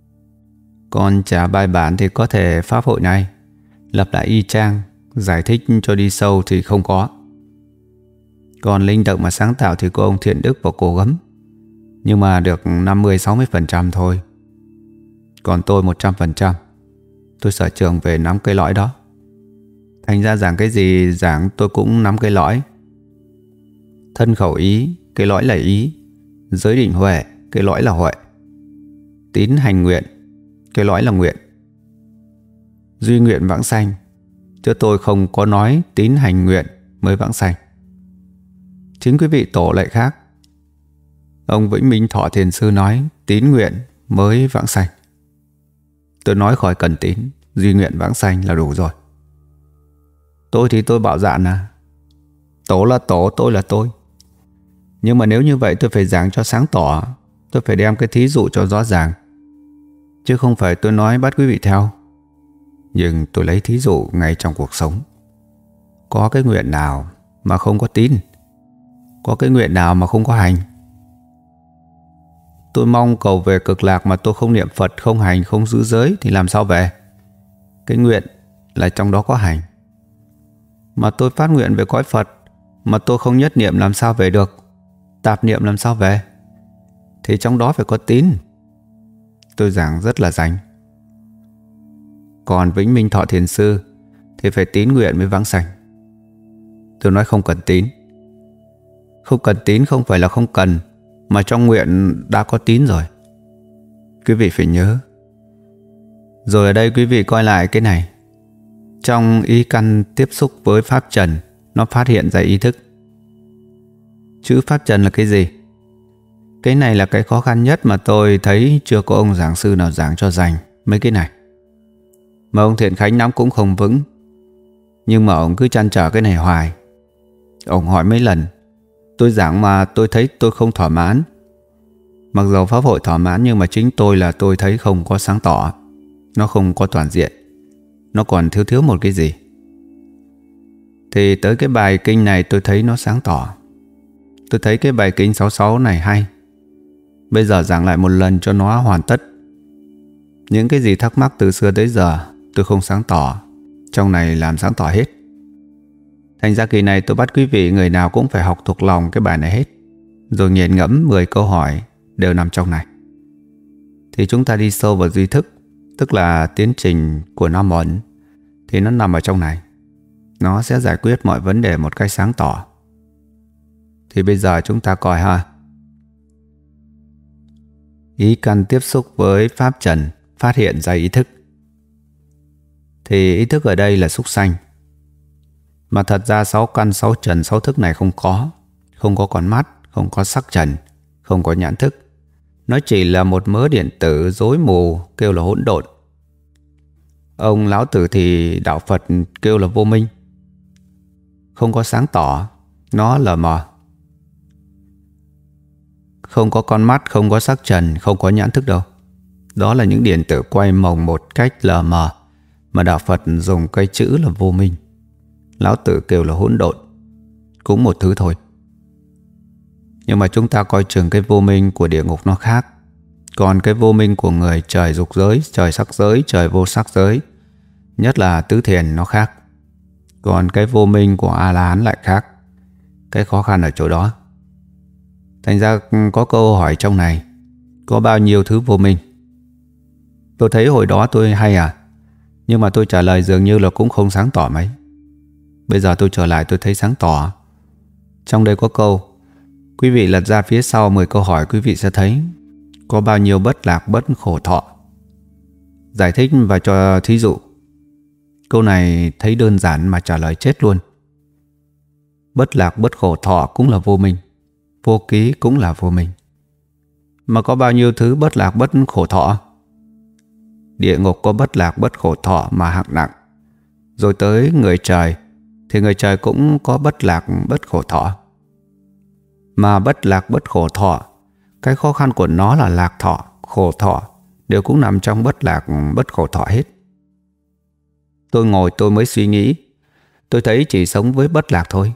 Còn trả bài bản thì có thể pháp hội này lập lại y chang. Giải thích cho đi sâu thì không có. Còn linh động mà sáng tạo thì có ông Thiện Đức và cô Gấm. Nhưng mà được năm mươi sáu mươi phần trăm thôi. Còn tôi một trăm phần trăm. Tôi sở trường về nắm cây lõi đó. Thành ra giảng cái gì giảng tôi cũng nắm cây lõi. Thân khẩu ý, cây lõi là ý. Giới định huệ, cây lõi là huệ. Tín hành nguyện, cây lõi là nguyện. Duy nguyện vãng sanh, chứ tôi không có nói tín hành nguyện mới vãng sanh. Chính quý vị tổ lại khác. Ông Vĩnh Minh Thọ Thiền Sư nói tín nguyện mới vãng sanh. Tôi nói khỏi cần tín, duy nguyện vãng sanh là đủ rồi. Tôi thì tôi bạo dạn à. Tổ là tổ, tôi là tôi. Nhưng mà nếu như vậy tôi phải giảng cho sáng tỏ. Tôi phải đem cái thí dụ cho rõ ràng, chứ không phải tôi nói bắt quý vị theo. Nhưng tôi lấy thí dụ ngay trong cuộc sống. Có cái nguyện nào mà không có tín? Có cái nguyện nào mà không có hành? Tôi mong cầu về cực lạc mà tôi không niệm Phật, không hành, không giữ giới thì làm sao về? Cái nguyện là trong đó có hành. Mà tôi phát nguyện về cõi Phật mà tôi không nhất niệm làm sao về được? Tạp niệm làm sao về? Thì trong đó phải có tín. Tôi giảng rất là rành. Còn Vĩnh Minh Thọ Thiền Sư thì phải tín nguyện mới vãng sanh. Tôi nói không cần tín. Không cần tín không phải là không cần, mà trong nguyện đã có tín rồi. Quý vị phải nhớ. Rồi ở đây quý vị coi lại cái này. Trong ý căn tiếp xúc với pháp trần, nó phát hiện ra ý thức. Chữ pháp trần là cái gì? Cái này là cái khó khăn nhất mà tôi thấy chưa có ông giảng sư nào giảng cho rành mấy cái này. Mà ông Thiện Khánh nắm cũng không vững. Nhưng mà ông cứ trăn trở cái này hoài. Ông hỏi mấy lần. Tôi giảng mà tôi thấy tôi không thỏa mãn. Mặc dù pháp hội thỏa mãn, nhưng mà chính tôi là tôi thấy không có sáng tỏ. Nó không có toàn diện. Nó còn thiếu thiếu một cái gì. Thì tới cái bài kinh này tôi thấy nó sáng tỏ. Tôi thấy cái bài kinh sáu mươi sáu này hay. Bây giờ giảng lại một lần cho nó hoàn tất. Những cái gì thắc mắc từ xưa tới giờ tôi không sáng tỏ, trong này làm sáng tỏ hết. Thành ra kỳ này tôi bắt quý vị người nào cũng phải học thuộc lòng cái bài này hết. Rồi nghiền ngẫm mười câu hỏi đều nằm trong này. Thì chúng ta đi sâu vào duy thức, tức là tiến trình của năm ẩn, thì nó nằm ở trong này. Nó sẽ giải quyết mọi vấn đề một cách sáng tỏ. Thì bây giờ chúng ta coi ha. Ý căn tiếp xúc với pháp trần, phát hiện ra ý thức. Thì ý thức ở đây là xúc sanh. Mà thật ra sáu căn, sáu trần, sáu thức này không có. Không có con mắt, không có sắc trần, không có nhãn thức. Nó chỉ là một mớ điện tử rối mù, kêu là hỗn độn. Ông Lão Tử thì đạo Phật kêu là vô minh. Không có sáng tỏ, nó lờ mờ. Không có con mắt, không có sắc trần, không có nhãn thức đâu. Đó là những điện tử quay mồng một cách lờ mờ, mà đạo Phật dùng cái chữ là vô minh. Lão Tử kêu là hỗn độn. Cũng một thứ thôi. Nhưng mà chúng ta coi chừng cái vô minh của địa ngục nó khác. Còn cái vô minh của người trời dục giới, trời sắc giới, trời vô sắc giới, nhất là tứ thiền nó khác. Còn cái vô minh của A-la-hán lại khác. Cái khó khăn ở chỗ đó. Thành ra có câu hỏi trong này, có bao nhiêu thứ vô minh? Tôi thấy hồi đó tôi hay à, nhưng mà tôi trả lời dường như là cũng không sáng tỏ mấy. Bây giờ tôi trở lại tôi thấy sáng tỏ. Trong đây có câu, quý vị lật ra phía sau mười câu hỏi, quý vị sẽ thấy có bao nhiêu bất lạc bất khổ thọ. Giải thích và cho thí dụ. Câu này thấy đơn giản mà trả lời chết luôn. Bất lạc bất khổ thọ cũng là vô minh. Vô ký cũng là vô minh. Mà có bao nhiêu thứ bất lạc bất khổ thọ? Địa ngục có bất lạc bất khổ thọ mà hạng nặng. Rồi tới người trời, thì người trời cũng có bất lạc bất khổ thọ. Mà bất lạc bất khổ thọ, cái khó khăn của nó là lạc thọ, khổ thọ, đều cũng nằm trong bất lạc bất khổ thọ hết. Tôi ngồi tôi mới suy nghĩ, tôi thấy chỉ sống với bất lạc thôi.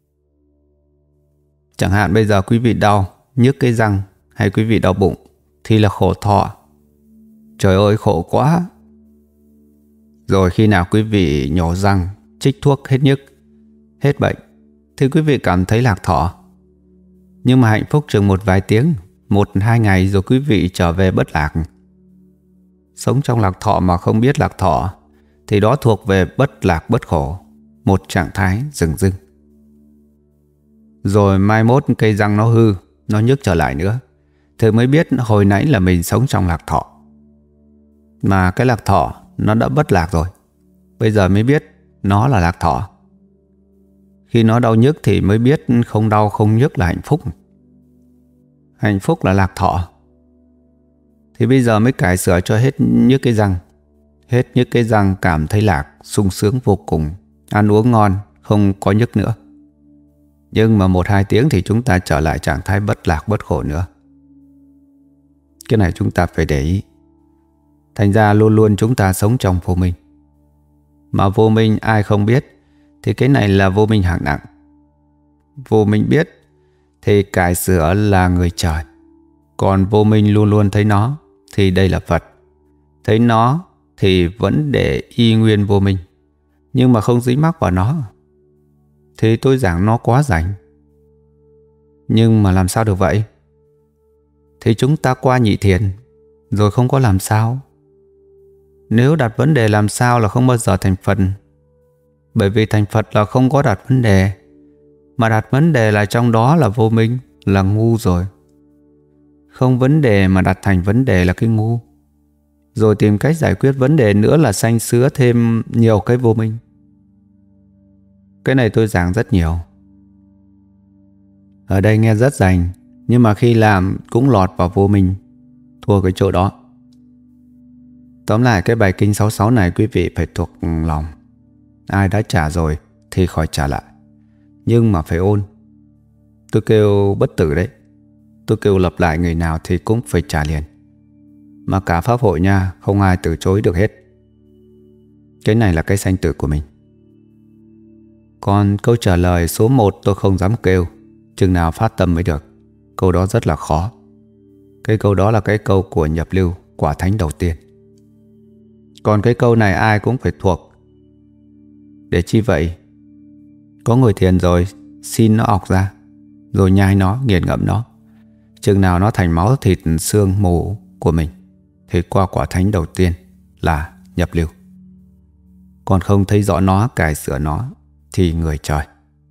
Chẳng hạn bây giờ quý vị đau, nhức cái răng, hay quý vị đau bụng, thì là khổ thọ. Trời ơi khổ quá. Rồi khi nào quý vị nhổ răng, chích thuốc hết nhức, hết bệnh, thì quý vị cảm thấy lạc thọ. Nhưng mà hạnh phúc chừng một vài tiếng, một hai ngày rồi quý vị trở về bất lạc. Sống trong lạc thọ mà không biết lạc thọ thì đó thuộc về bất lạc bất khổ, một trạng thái dửng dưng. Rồi mai mốt cây răng nó hư, nó nhức trở lại nữa, thì mới biết hồi nãy là mình sống trong lạc thọ. Mà cái lạc thọ nó đã bất lạc rồi, bây giờ mới biết nó là lạc thọ. Khi nó đau nhức thì mới biết không đau không nhức là hạnh phúc. Hạnh phúc là lạc thọ. Thì bây giờ mới cải sửa cho hết nhức cái răng. Hết nhức cái răng cảm thấy lạc, sung sướng vô cùng, ăn uống ngon, không có nhức nữa. Nhưng mà một hai tiếng thì chúng ta trở lại trạng thái bất lạc bất khổ nữa. Cái này chúng ta phải để ý. Thành ra luôn luôn chúng ta sống trong vô minh. Mà vô minh ai không biết thì cái này là vô minh hạng nặng. Vô minh biết thì cải sửa là người trời. Còn vô minh luôn luôn thấy nó thì đây là Phật. Thấy nó thì vẫn để y nguyên vô minh, nhưng mà không dính mắc vào nó. Thì tôi giảng nó quá rảnh. Nhưng mà làm sao được vậy? Thì chúng ta qua nhị thiền rồi không có làm sao. Nếu đặt vấn đề làm sao là không bao giờ thành Phật. Bởi vì thành Phật là không có đặt vấn đề, mà đặt vấn đề là trong đó là vô minh, là ngu rồi. Không vấn đề mà đặt thành vấn đề là cái ngu. Rồi tìm cách giải quyết vấn đề nữa là sanh sứa thêm nhiều cái vô minh. Cái này tôi giảng rất nhiều. Ở đây nghe rất rành, nhưng mà khi làm cũng lọt vào vô minh, thua cái chỗ đó. Tóm lại cái bài kinh sáu mươi sáu này quý vị phải thuộc lòng. Ai đã trả rồi thì khỏi trả lại, nhưng mà phải ôn. Tôi kêu bất tử đấy. Tôi kêu lặp lại người nào thì cũng phải trả liền. Mà cả pháp hội nha, không ai từ chối được hết. Cái này là cái sanh tử của mình. Còn câu trả lời số một tôi không dám kêu, chừng nào phát tâm mới được. Câu đó rất là khó. Cái câu đó là cái câu của nhập lưu quả thánh đầu tiên. Còn cái câu này ai cũng phải thuộc. Để chi vậy? Có người thiền rồi, xin nó ọc ra, rồi nhai nó, nghiền ngẫm nó. Chừng nào nó thành máu thịt xương mù của mình thì qua quả thánh đầu tiên là nhập lưu. Còn không thấy rõ nó, cải sửa nó thì người trời.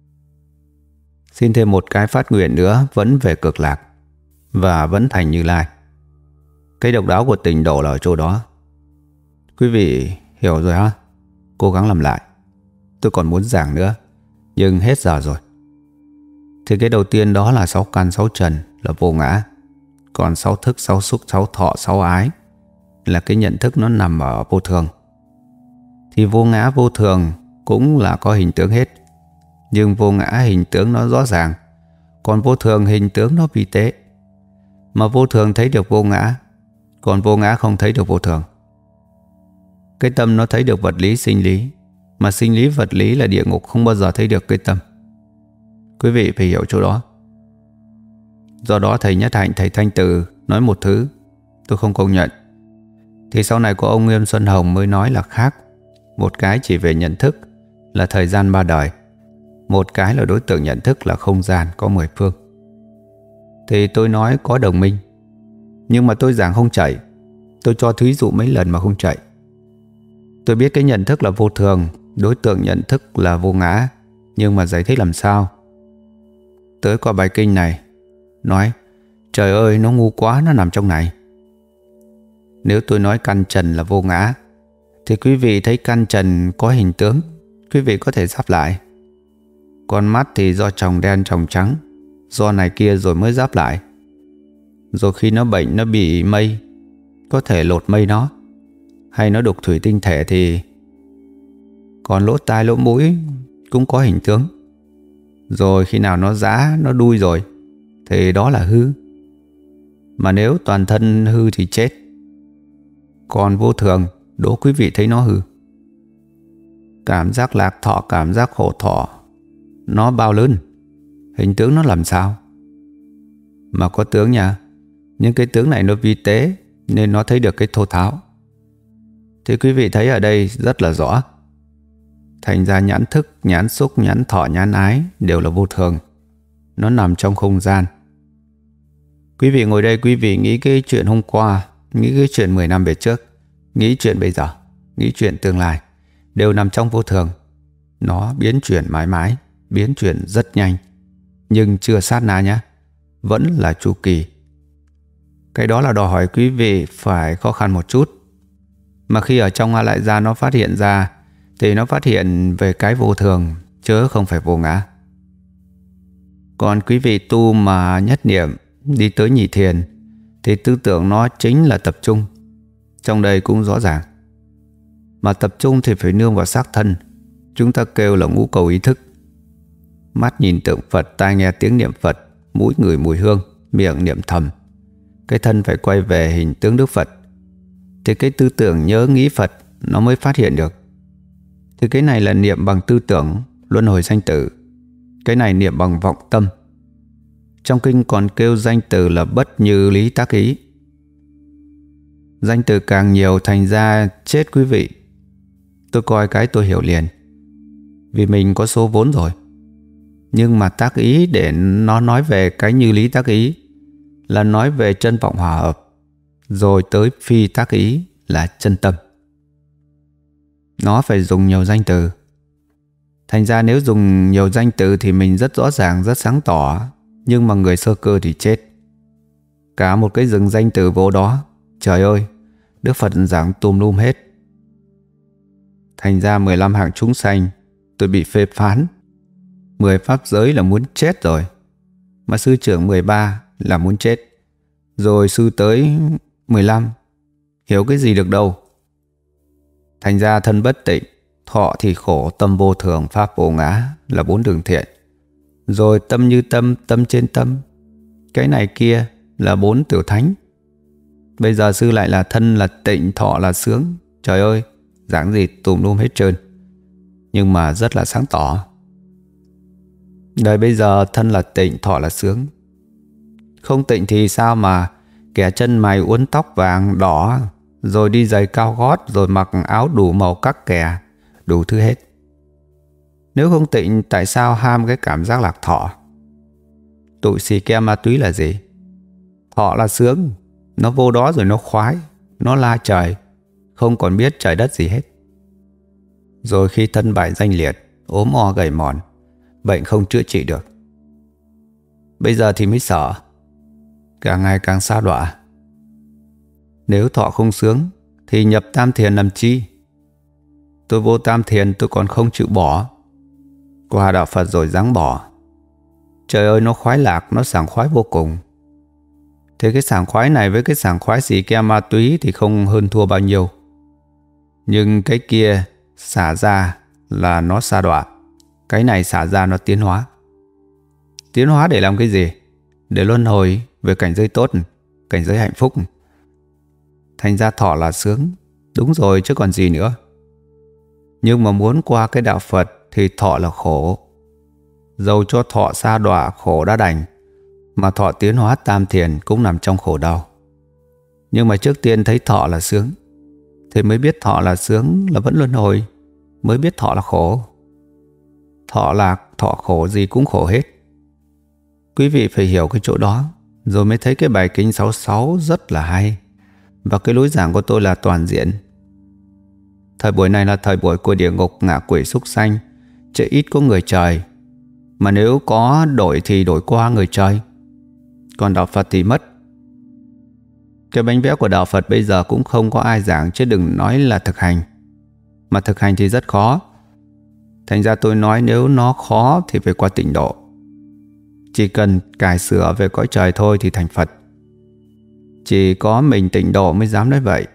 Xin thêm một cái phát nguyện nữa, vẫn về cực lạc và vẫn thành Như Lai. Cái độc đáo của tịnh độ là ở chỗ đó. Quý vị hiểu rồi ha? Cố gắng làm lại. Tôi còn muốn giảng nữa, nhưng hết giờ rồi. Thì cái đầu tiên đó là sáu căn sáu trần là vô ngã. Còn sáu thức, sáu xúc, sáu thọ, sáu ái là cái nhận thức nó nằm ở vô thường. Thì vô ngã vô thường cũng là có hình tướng hết. Nhưng vô ngã hình tướng nó rõ ràng, còn vô thường hình tướng nó vi tế. Mà vô thường thấy được vô ngã, còn vô ngã không thấy được vô thường. Cái tâm nó thấy được vật lý sinh lý, mà sinh lý vật lý là địa ngục không bao giờ thấy được cái tâm. Quý vị phải hiểu chỗ đó. Do đó thầy Nhất Hạnh, thầy Thanh Từ nói một thứ tôi không công nhận, thì sau này có ông Nghiêm Xuân Hồng mới nói là khác. Một cái chỉ về nhận thức là thời gian ba đời, một cái là đối tượng nhận thức là không gian có mười phương. Thì tôi nói có đồng minh, nhưng mà tôi giảng không chạy. Tôi cho thí dụ mấy lần mà không chạy. Tôi biết cái nhận thức là vô thường, đối tượng nhận thức là vô ngã, nhưng mà giải thích làm sao? Tới qua bài kinh này nói trời ơi nó ngu quá, nó nằm trong này. Nếu tôi nói căn trần là vô ngã thì quý vị thấy căn trần có hình tướng, quý vị có thể giáp lại. Con mắt thì do tròng đen tròng trắng, do này kia rồi mới giáp lại. Rồi khi nó bệnh nó bị mây, có thể lột mây nó, hay nó đục thủy tinh thể thì. Còn lỗ tai lỗ mũi cũng có hình tướng. Rồi khi nào nó giã, nó đui rồi thì đó là hư. Mà nếu toàn thân hư thì chết. Còn vô thường, đố quý vị thấy nó hư. Cảm giác lạc thọ, cảm giác khổ thọ, nó bao lớn, hình tướng nó làm sao? Mà có tướng nha, nhưng cái tướng này nó vi tế nên nó thấy được cái thô tháo. Thì quý vị thấy ở đây rất là rõ. Thành ra nhãn thức, nhãn xúc, nhãn thọ, nhãn ái đều là vô thường. Nó nằm trong không gian. Quý vị ngồi đây, quý vị nghĩ cái chuyện hôm qua, nghĩ cái chuyện mười năm về trước, nghĩ chuyện bây giờ, nghĩ chuyện tương lai, đều nằm trong vô thường. Nó biến chuyển mãi mãi, biến chuyển rất nhanh, nhưng chưa sát na nhé, vẫn là chu kỳ. Cái đó là đòi hỏi quý vị phải khó khăn một chút. Mà khi ở trong A Lại Gia nó phát hiện ra, thì nó phát hiện về cái vô thường, chứ không phải vô ngã. Còn quý vị tu mà nhất niệm, đi tới nhị thiền, thì tư tưởng nó chính là tập trung. Trong đây cũng rõ ràng. Mà tập trung thì phải nương vào xác thân. Chúng ta kêu là ngũ cầu ý thức. Mắt nhìn tượng Phật, tai nghe tiếng niệm Phật, mũi ngửi mùi hương, miệng niệm thầm. Cái thân phải quay về hình tướng Đức Phật, thì cái tư tưởng nhớ nghĩ Phật nó mới phát hiện được. Thì cái này là niệm bằng tư tưởng, luân hồi sanh tử. Cái này niệm bằng vọng tâm. Trong kinh còn kêu danh từ là bất như lý tác ý. Danh từ càng nhiều thành ra chết quý vị. Tôi coi cái tôi hiểu liền, vì mình có số vốn rồi. Nhưng mà tác ý để nó nói về cái như lý tác ý là nói về chân vọng hòa hợp. Rồi tới phi tác ý là chân tâm. Nó phải dùng nhiều danh từ. Thành ra nếu dùng nhiều danh từ thì mình rất rõ ràng, rất sáng tỏ. Nhưng mà người sơ cơ thì chết. Cả một cái rừng danh từ vô đó. Trời ơi, Đức Phật giảng tùm lum hết. Thành ra mười lăm hạng chúng sanh tôi bị phê phán. mười pháp giới là muốn chết rồi. Mà sư trưởng mười ba là muốn chết. Rồi sư tới mười lăm, hiểu cái gì được đâu. Thành ra thân bất tịnh, thọ thì khổ, tâm vô thường, pháp vô ngã là bốn đường thiện. Rồi tâm như tâm, tâm trên tâm, cái này kia là bốn tiểu thánh. Bây giờ sư lại là thân là tịnh, thọ là sướng. Trời ơi, giảng gì tùm lum hết trơn. Nhưng mà rất là sáng tỏ. Đời bây giờ thân là tịnh, thọ là sướng. Không tịnh thì sao mà kẻ chân mày uốn tóc vàng đỏ, rồi đi giày cao gót, rồi mặc áo đủ màu các kẻ, đủ thứ hết. Nếu không tịnh, tại sao ham cái cảm giác lạc thọ? Tụi xì ke ma túy là gì? Thọ là sướng. Nó vô đó rồi nó khoái, nó la trời, không còn biết trời đất gì hết. Rồi khi thân bại danh liệt, ốm o gầy mòn, bệnh không chữa trị được, bây giờ thì mới sợ, càng ngày càng sa đọa. Nếu thọ không sướng thì nhập tam thiền làm chi? Tôi vô tam thiền tôi còn không chịu bỏ. Qua đạo Phật rồi dáng bỏ. Trời ơi, nó khoái lạc, nó sảng khoái vô cùng. Thế cái sảng khoái này với cái sảng khoái xì ke ma túy thì không hơn thua bao nhiêu. Nhưng cái kia xả ra là nó sa đọa. Cái này xả ra nó tiến hóa. Tiến hóa để làm cái gì? Để luân hồi về cảnh giới tốt, cảnh giới hạnh phúc. Thành ra thọ là sướng. Đúng rồi chứ còn gì nữa. Nhưng mà muốn qua cái đạo Phật thì thọ là khổ. Dầu cho thọ sa đọa khổ đã đành, mà thọ tiến hóa tam thiền cũng nằm trong khổ đau. Nhưng mà trước tiên thấy thọ là sướng, thì mới biết thọ là sướng là vẫn luân hồi, mới biết thọ là khổ. Thọ lạc, thọ khổ gì cũng khổ hết. Quý vị phải hiểu cái chỗ đó, rồi mới thấy cái bài kinh sáu mươi sáu rất là hay. Và cái lối giảng của tôi là toàn diện. Thời buổi này là thời buổi của địa ngục, ngạ quỷ, súc sanh, chứ ít có người trời. Mà nếu có đổi thì đổi qua người trời. Còn đạo Phật thì mất. Cái bánh vẽ của đạo Phật bây giờ cũng không có ai giảng, chứ đừng nói là thực hành. Mà thực hành thì rất khó. Thành ra tôi nói nếu nó khó thì phải qua tịnh độ. Chỉ cần cải sửa về cõi trời thôi thì thành Phật. Chỉ có mình tịnh độ mới dám nói vậy.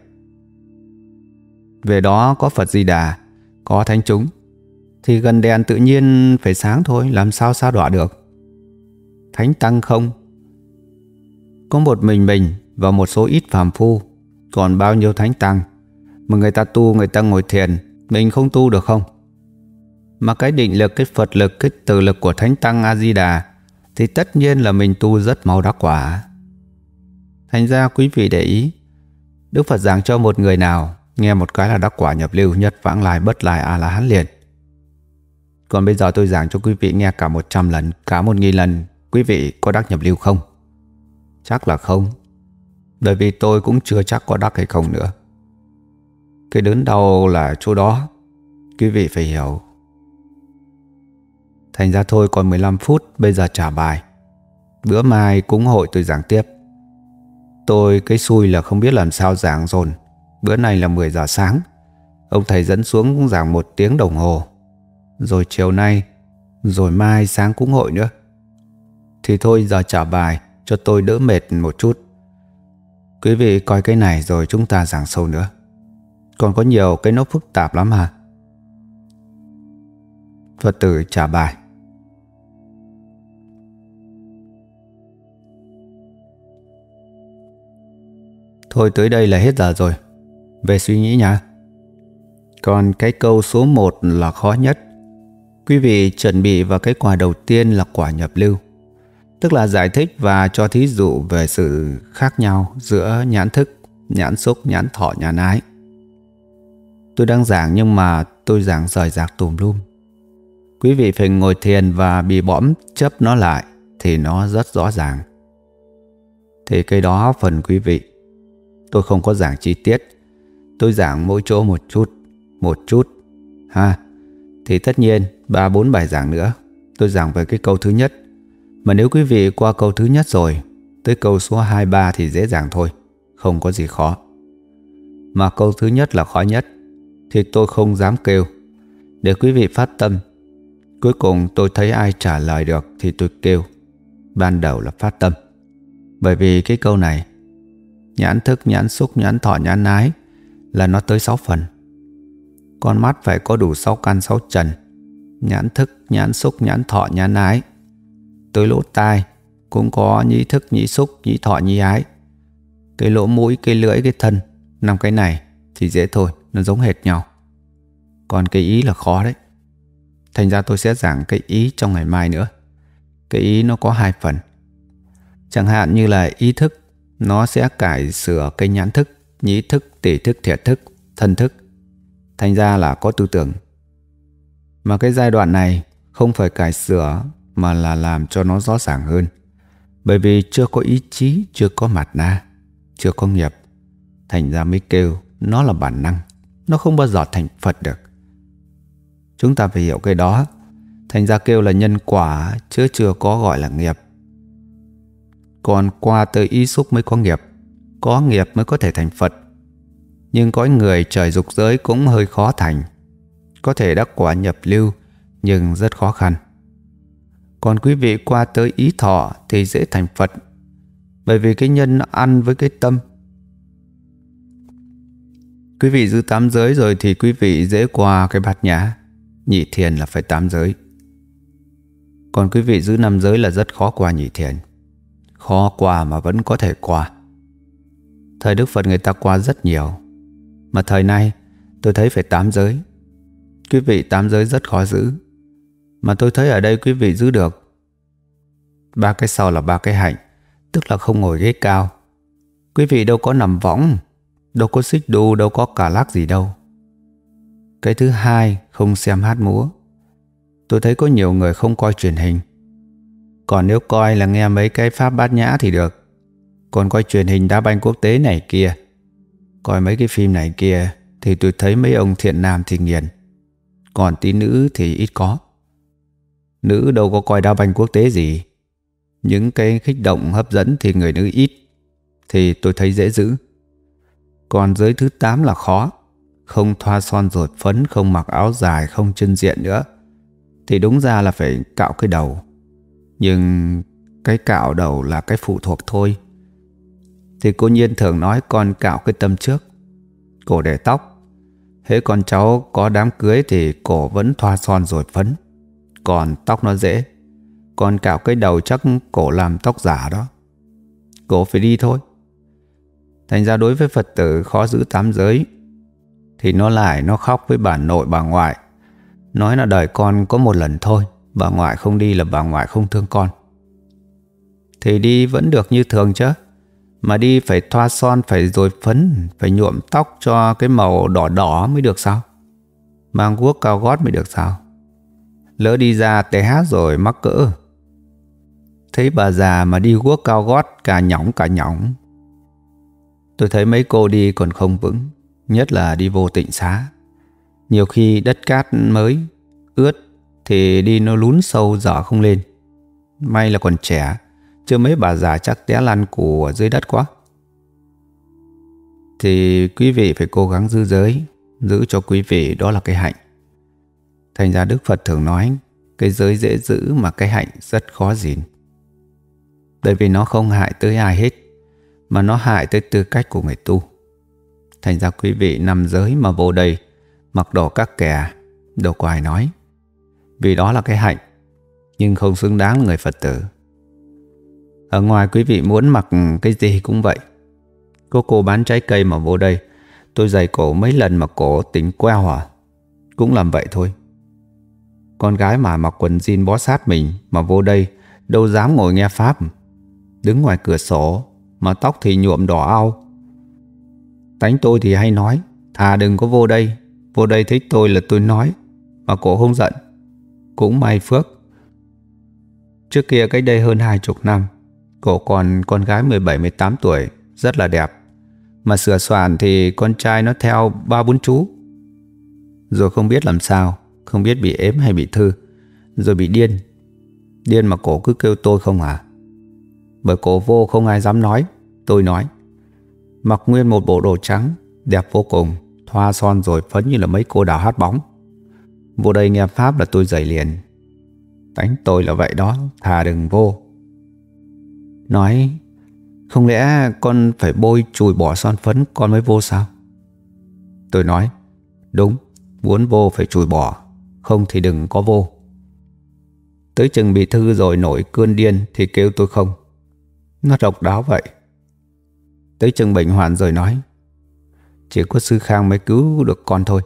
Về đó có Phật Di Đà, có thánh chúng, thì gần đèn tự nhiên phải sáng thôi, làm sao sa đọa được. Thánh tăng không, có một mình mình và một số ít phàm phu. Còn bao nhiêu thánh tăng mà người ta tu, người ta ngồi thiền, mình không tu được không? Mà cái định lực, cái Phật lực, cái từ lực của thánh tăng A-di-đà thì tất nhiên là mình tu rất mau đắc quả. Thành ra quý vị để ý, Đức Phật giảng cho một người nào nghe một cái là đắc quả nhập lưu, nhất vãng lai bất lai A-la-hán liền. Còn bây giờ tôi giảng cho quý vị nghe cả một trăm lần, cả một nghìn lần, quý vị có đắc nhập lưu không? Chắc là không. Bởi vì tôi cũng chưa chắc có đắc hay không nữa. Cái đớn đau là chỗ đó, quý vị phải hiểu. Thành ra thôi, còn mười lăm phút, bây giờ trả bài. Bữa mai cúng hội tôi giảng tiếp. Tôi cái xui là không biết làm sao giảng dồn. Bữa nay là mười giờ sáng, ông thầy dẫn xuống giảng một tiếng đồng hồ. Rồi chiều nay, rồi mai sáng cúng hội nữa. Thì thôi giờ trả bài cho tôi đỡ mệt một chút. Quý vị coi cái này rồi chúng ta giảng sâu nữa. Còn có nhiều cái nó phức tạp lắm hả? Phật tử trả bài. Thôi tới đây là hết giờ rồi. Về suy nghĩ nha. Còn cái câu số một là khó nhất. Quý vị chuẩn bị vào cái quả đầu tiên là quả nhập lưu. Tức là giải thích và cho thí dụ về sự khác nhau giữa nhãn thức, nhãn xúc, nhãn thọ, nhãn ái. Tôi đang giảng nhưng mà tôi giảng rời rạc tùm lum. Quý vị phải ngồi thiền và bị bõm chấp nó lại thì nó rất rõ ràng. Thì cái đó phần quý vị. Tôi không có giảng chi tiết. Tôi giảng mỗi chỗ một chút, một chút ha. Thì tất nhiên ba bốn bài giảng nữa tôi giảng về cái câu thứ nhất. Mà nếu quý vị qua câu thứ nhất rồi, tới câu số hai ba thì dễ dàng thôi, không có gì khó. Mà câu thứ nhất là khó nhất thì tôi không dám kêu, để quý vị phát tâm. Cuối cùng tôi thấy ai trả lời được thì tôi kêu. Ban đầu là phát tâm. Bởi vì cái câu này, nhãn thức, nhãn xúc, nhãn thọ, nhãn ái là nó tới sáu phần. Con mắt phải có đủ sáu căn sáu trần. Nhãn thức, nhãn xúc, nhãn thọ, nhãn ái. Tới lỗ tai cũng có nhĩ thức, nhĩ xúc, nhĩ thọ, nhĩ ái. Cái lỗ mũi, cái lưỡi, cái thân, năm cái này thì dễ thôi, nó giống hệt nhau. Còn cái ý là khó đấy. Thành ra tôi sẽ giảng cái ý trong ngày mai nữa. Cái ý nó có hai phần. Chẳng hạn như là ý thức, nó sẽ cải sửa cái nhãn thức, nhĩ thức, tỷ thức, thiệt thức, thân thức. Thành ra là có tư tưởng. Mà cái giai đoạn này không phải cải sửa mà là làm cho nó rõ ràng hơn. Bởi vì chưa có ý chí, chưa có mạt na, chưa có nghiệp. Thành ra mới kêu nó là bản năng. Nó không bao giờ thành Phật được. Chúng ta phải hiểu cái đó. Thành ra kêu là nhân quả, chứ chưa có gọi là nghiệp. Còn qua tới ý xúc mới có nghiệp. Có nghiệp mới có thể thành Phật. Nhưng có người trời dục giới cũng hơi khó thành. Có thể đắc quả nhập lưu, nhưng rất khó khăn. Còn quý vị qua tới ý thọ thì dễ thành Phật. Bởi vì cái nhân nó ăn với cái tâm. Quý vị giữ tám giới rồi thì quý vị dễ qua cái bát nhã. Nhị thiền là phải tám giới. Còn quý vị giữ năm giới là rất khó qua nhị thiền. Khó qua mà vẫn có thể qua. Thời Đức Phật người ta qua rất nhiều. Mà thời nay tôi thấy phải tám giới. Quý vị tám giới rất khó giữ. Mà tôi thấy ở đây quý vị giữ được. Ba cái sau là ba cái hạnh. Tức là không ngồi ghế cao. Quý vị đâu có nằm võng, đâu có xích đu, đâu có cà lác gì đâu. Cái thứ hai, không xem hát múa. Tôi thấy có nhiều người không coi truyền hình. Còn nếu coi là nghe mấy cái pháp bát nhã thì được. Còn coi truyền hình đá banh quốc tế này kia, coi mấy cái phim này kia, thì tôi thấy mấy ông thiện nam thì nghiền. Còn tí nữ thì ít có. Nữ đâu có coi đá banh quốc tế gì. Những cái kích động hấp dẫn thì người nữ ít, thì tôi thấy dễ giữ. Còn giới thứ tám là khó. Không thoa son rột phấn, không mặc áo dài, không chân diện nữa. Thì đúng ra là phải cạo cái đầu. Nhưng cái cạo đầu là cái phụ thuộc thôi. Thì cô Nhiên thường nói con cạo cái tâm trước. Cổ để tóc. Hễ con cháu có đám cưới thì cổ vẫn thoa son rột phấn. Còn tóc nó dễ. Còn cạo cái đầu chắc cổ làm tóc giả đó. Cổ phải đi thôi. Thành ra đối với Phật tử khó giữ tám giới. Thì nó lại nó khóc với bà nội bà ngoại. Nói là đời con có một lần thôi. Bà ngoại không đi là bà ngoại không thương con. Thì đi vẫn được như thường chứ. Mà đi phải thoa son, phải dồi phấn, phải nhuộm tóc cho cái màu đỏ đỏ mới được sao? Mang guốc cao gót mới được sao? Lỡ đi ra té hát rồi mắc cỡ. Thấy bà già mà đi guốc cao gót cả nhõng cả nhõng. Tôi thấy mấy cô đi còn không vững, nhất là đi vô Tịnh Xá. Nhiều khi đất cát mới ướt thì đi nó lún sâu dở không lên. May là còn trẻ, chứ mấy bà già chắc té lăn cù ở dưới đất quá. Thì quý vị phải cố gắng giữ giới, giữ cho quý vị đó là cái hạnh. Thành ra Đức Phật thường nói cái giới dễ giữ mà cái hạnh rất khó gìn. Bởi vì nó không hại tới ai hết, mà nó hại tới tư cách của người tu. Thành ra quý vị nằm giới mà vô đây mặc đồ các kẻ, đâu có ai nói. Vì đó là cái hạnh, nhưng không xứng đáng là người Phật tử. Ở ngoài quý vị muốn mặc cái gì cũng vậy. Có cô bán trái cây mà vô đây, tôi giày cổ mấy lần mà cổ tính queo à. Cũng làm vậy thôi. Con gái mà mặc quần jean bó sát mình mà vô đây đâu dám ngồi nghe pháp. Đứng ngoài cửa sổ mà tóc thì nhuộm đỏ au. Tánh tôi thì hay nói, thà đừng có vô đây. Vô đây thích tôi là tôi nói, mà cổ không giận. Cũng may phước. Trước kia cách đây hơn hai chục năm, cổ còn con gái mười bảy mười tám tuổi, rất là đẹp. Mà sửa soạn thì con trai nó theo ba bốn chú. Rồi không biết làm sao, không biết bị ếm hay bị thư, rồi bị điên. Điên mà cổ cứ kêu tôi không à. Bởi cổ vô không ai dám nói, tôi nói. Mặc nguyên một bộ đồ trắng, đẹp vô cùng, thoa son rồi phấn như là mấy cô đào hát bóng. Vô đây nghe pháp là tôi dậy liền. Tánh tôi là vậy đó, thà đừng vô. Nói, không lẽ con phải bôi chùi bỏ son phấn con mới vô sao? Tôi nói, đúng, muốn vô phải chùi bỏ, không thì đừng có vô. Tới chừng bị thư rồi nổi cơn điên thì kêu tôi không. Nó độc đáo vậy. Tới chừng bệnh hoạn rồi nói, chỉ có sư Khang mới cứu được con thôi.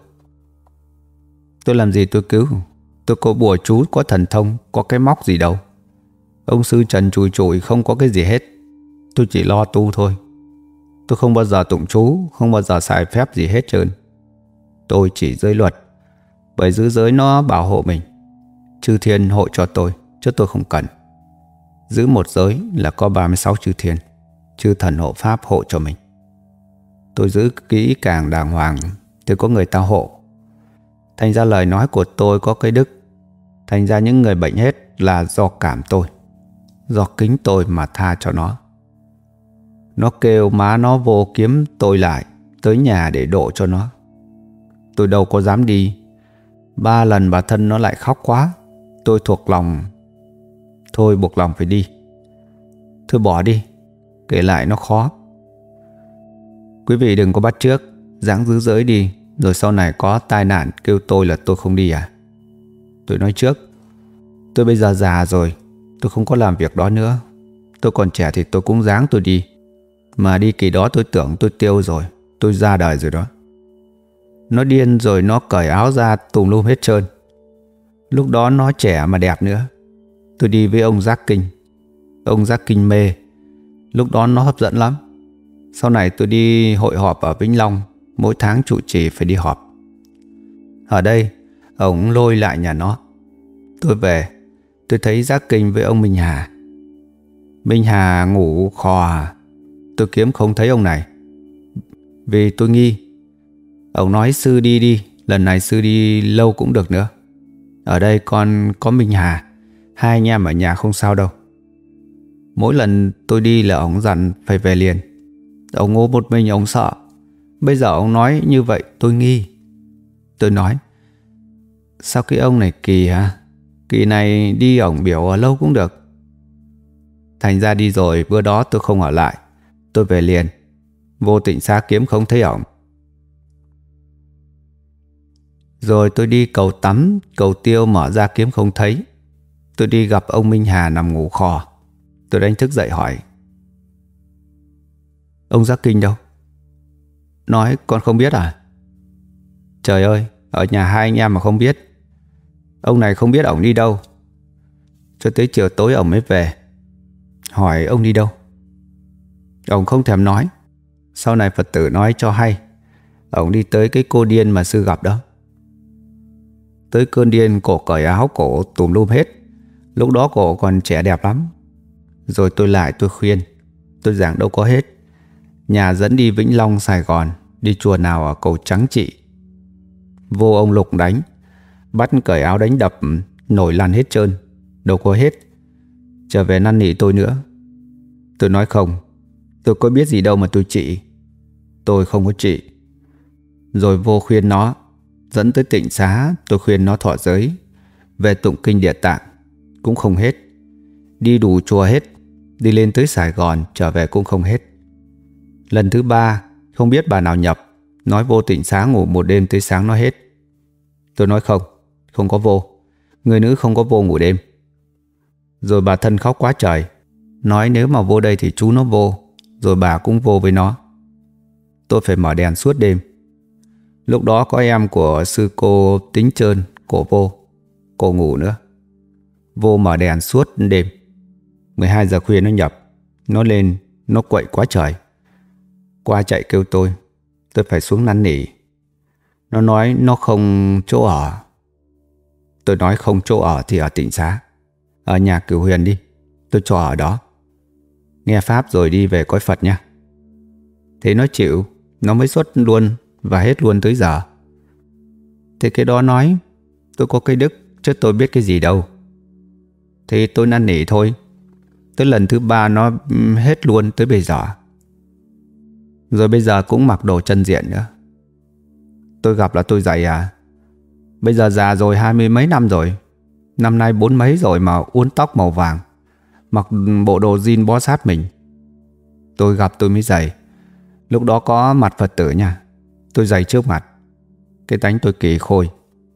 Tôi làm gì tôi cứu? Tôi có bùa chú, có thần thông, có cái móc gì đâu. Ông sư Trần chùi chùi không có cái gì hết. Tôi chỉ lo tu thôi. Tôi không bao giờ tụng chú, không bao giờ xài phép gì hết trơn. Tôi chỉ giới luật, bởi giữ giới nó bảo hộ mình. Chư thiên hộ cho tôi, chứ tôi không cần. Giữ một giới là có ba mươi sáu chư thiên, chư thần hộ pháp hộ cho mình. Tôi giữ kỹ càng đàng hoàng thì có người ta hộ. Thành ra lời nói của tôi có cái đức. Thành ra những người bệnh hết là do cảm tôi, do kính tôi mà tha cho nó. Nó kêu má nó vô kiếm tôi lại, tới nhà để độ cho nó. Tôi đâu có dám đi. Ba lần bà thân nó lại khóc quá. Tôi thuộc lòng. Thôi buộc lòng phải đi. Thôi bỏ đi, kể lại nó khó. Quý vị đừng có bắt chước, ráng giữ giới đi, rồi sau này có tai nạn kêu tôi là tôi không đi à. Tôi nói trước, tôi bây giờ già rồi, tôi không có làm việc đó nữa. Tôi còn trẻ thì tôi cũng ráng tôi đi. Mà đi kỳ đó tôi tưởng tôi tiêu rồi, tôi ra đời rồi đó. Nó điên rồi nó cởi áo ra tùm lum hết trơn. Lúc đó nó trẻ mà đẹp nữa. Tôi đi với ông Giác Kinh. Ông Giác Kinh mê. Lúc đó nó hấp dẫn lắm. Sau này tôi đi hội họp ở Vĩnh Long, mỗi tháng trụ trì phải đi họp. Ở đây ông lôi lại nhà nó. Tôi về, tôi thấy Giác Kinh với ông Minh Hà. Minh Hà ngủ khò à. Tôi kiếm không thấy ông này, vì tôi nghi. Ông nói sư đi đi, lần này sư đi lâu cũng được nữa. Ở đây con có Minh Hà, hai anh em ở nhà không sao đâu. Mỗi lần tôi đi là ông dặn phải về liền. Ông ngô một mình ông sợ. Bây giờ ông nói như vậy tôi nghi. Tôi nói, sao cái ông này kỳ hả? Kỳ này đi ổng biểu ở lâu cũng được. Thành ra đi rồi, bữa đó tôi không ở lại. Tôi về liền. Vô Tịnh Xá kiếm không thấy ổng. Rồi tôi đi cầu tắm, cầu tiêu mở ra kiếm không thấy. Tôi đi gặp ông Minh Hà nằm ngủ khò. Tôi đánh thức dậy hỏi, ông Giác Kinh đâu? Nói con không biết à? Trời ơi, ở nhà hai anh em mà không biết. Ông này không biết ổng đi đâu. Cho tới chiều tối ổng mới về. Hỏi ông đi đâu, ổng không thèm nói. Sau này Phật tử nói cho hay, ổng đi tới cái cô điên mà sư gặp đó. Tới cơn điên cổ cởi áo cổ tùm lum hết. Lúc đó cổ còn trẻ đẹp lắm. Rồi tôi lại tôi khuyên. Tôi giảng đâu có hết. Nhà dẫn đi Vĩnh Long, Sài Gòn, đi chùa nào ở Cầu Trắng Trị. Vô ông Lục đánh, bắt cởi áo đánh đập, nổi lăn hết trơn. Đâu có hết. Trở về năn nỉ tôi nữa. Tôi nói không, tôi có biết gì đâu mà tôi trị. Tôi không có trị. Rồi vô khuyên nó, dẫn tới Tịnh Xá. Tôi khuyên nó thọ giới, về tụng kinh Địa Tạng, cũng không hết. Đi đủ chùa hết. Đi lên tới Sài Gòn, trở về cũng không hết. Lần thứ ba, không biết bà nào nhập, nói vô Tịnh Xá ngủ một đêm tới sáng nó hết. Tôi nói không, không có vô. Người nữ không có vô ngủ đêm. Rồi bà thân khóc quá trời, nói nếu mà vô đây thì chú nó vô, rồi bà cũng vô với nó. Tôi phải mở đèn suốt đêm. Lúc đó có em của sư cô Tính Trơn, cổ vô, cổ ngủ nữa. Vô mở đèn suốt đêm. mười hai giờ khuya nó nhập. Nó lên, nó quậy quá trời. Qua chạy kêu tôi. Tôi phải xuống năn nỉ. Nó nói nó không chỗ ở. Tôi nói không chỗ ở thì ở Tịnh Xá, ở nhà Cửu Huyền đi, tôi cho ở đó. Nghe pháp rồi đi về cõi Phật nha. Thế nó chịu. Nó mới xuất luôn và hết luôn tới giờ. Thế cái đó nói tôi có cái đức, chứ tôi biết cái gì đâu. Thì tôi năn nỉ thôi. Tới lần thứ ba nó hết luôn tới bây giờ. Rồi bây giờ cũng mặc đồ chân diện nữa. Tôi gặp là tôi dạy à. Bây giờ già rồi, hai mươi mấy năm rồi. Năm nay bốn mấy rồi mà uốn tóc màu vàng, mặc bộ đồ jean bó sát mình. Tôi gặp tôi mới dạy. Lúc đó có mặt Phật tử nha. Tôi dạy trước mặt. Cái tánh tôi kỳ khôi.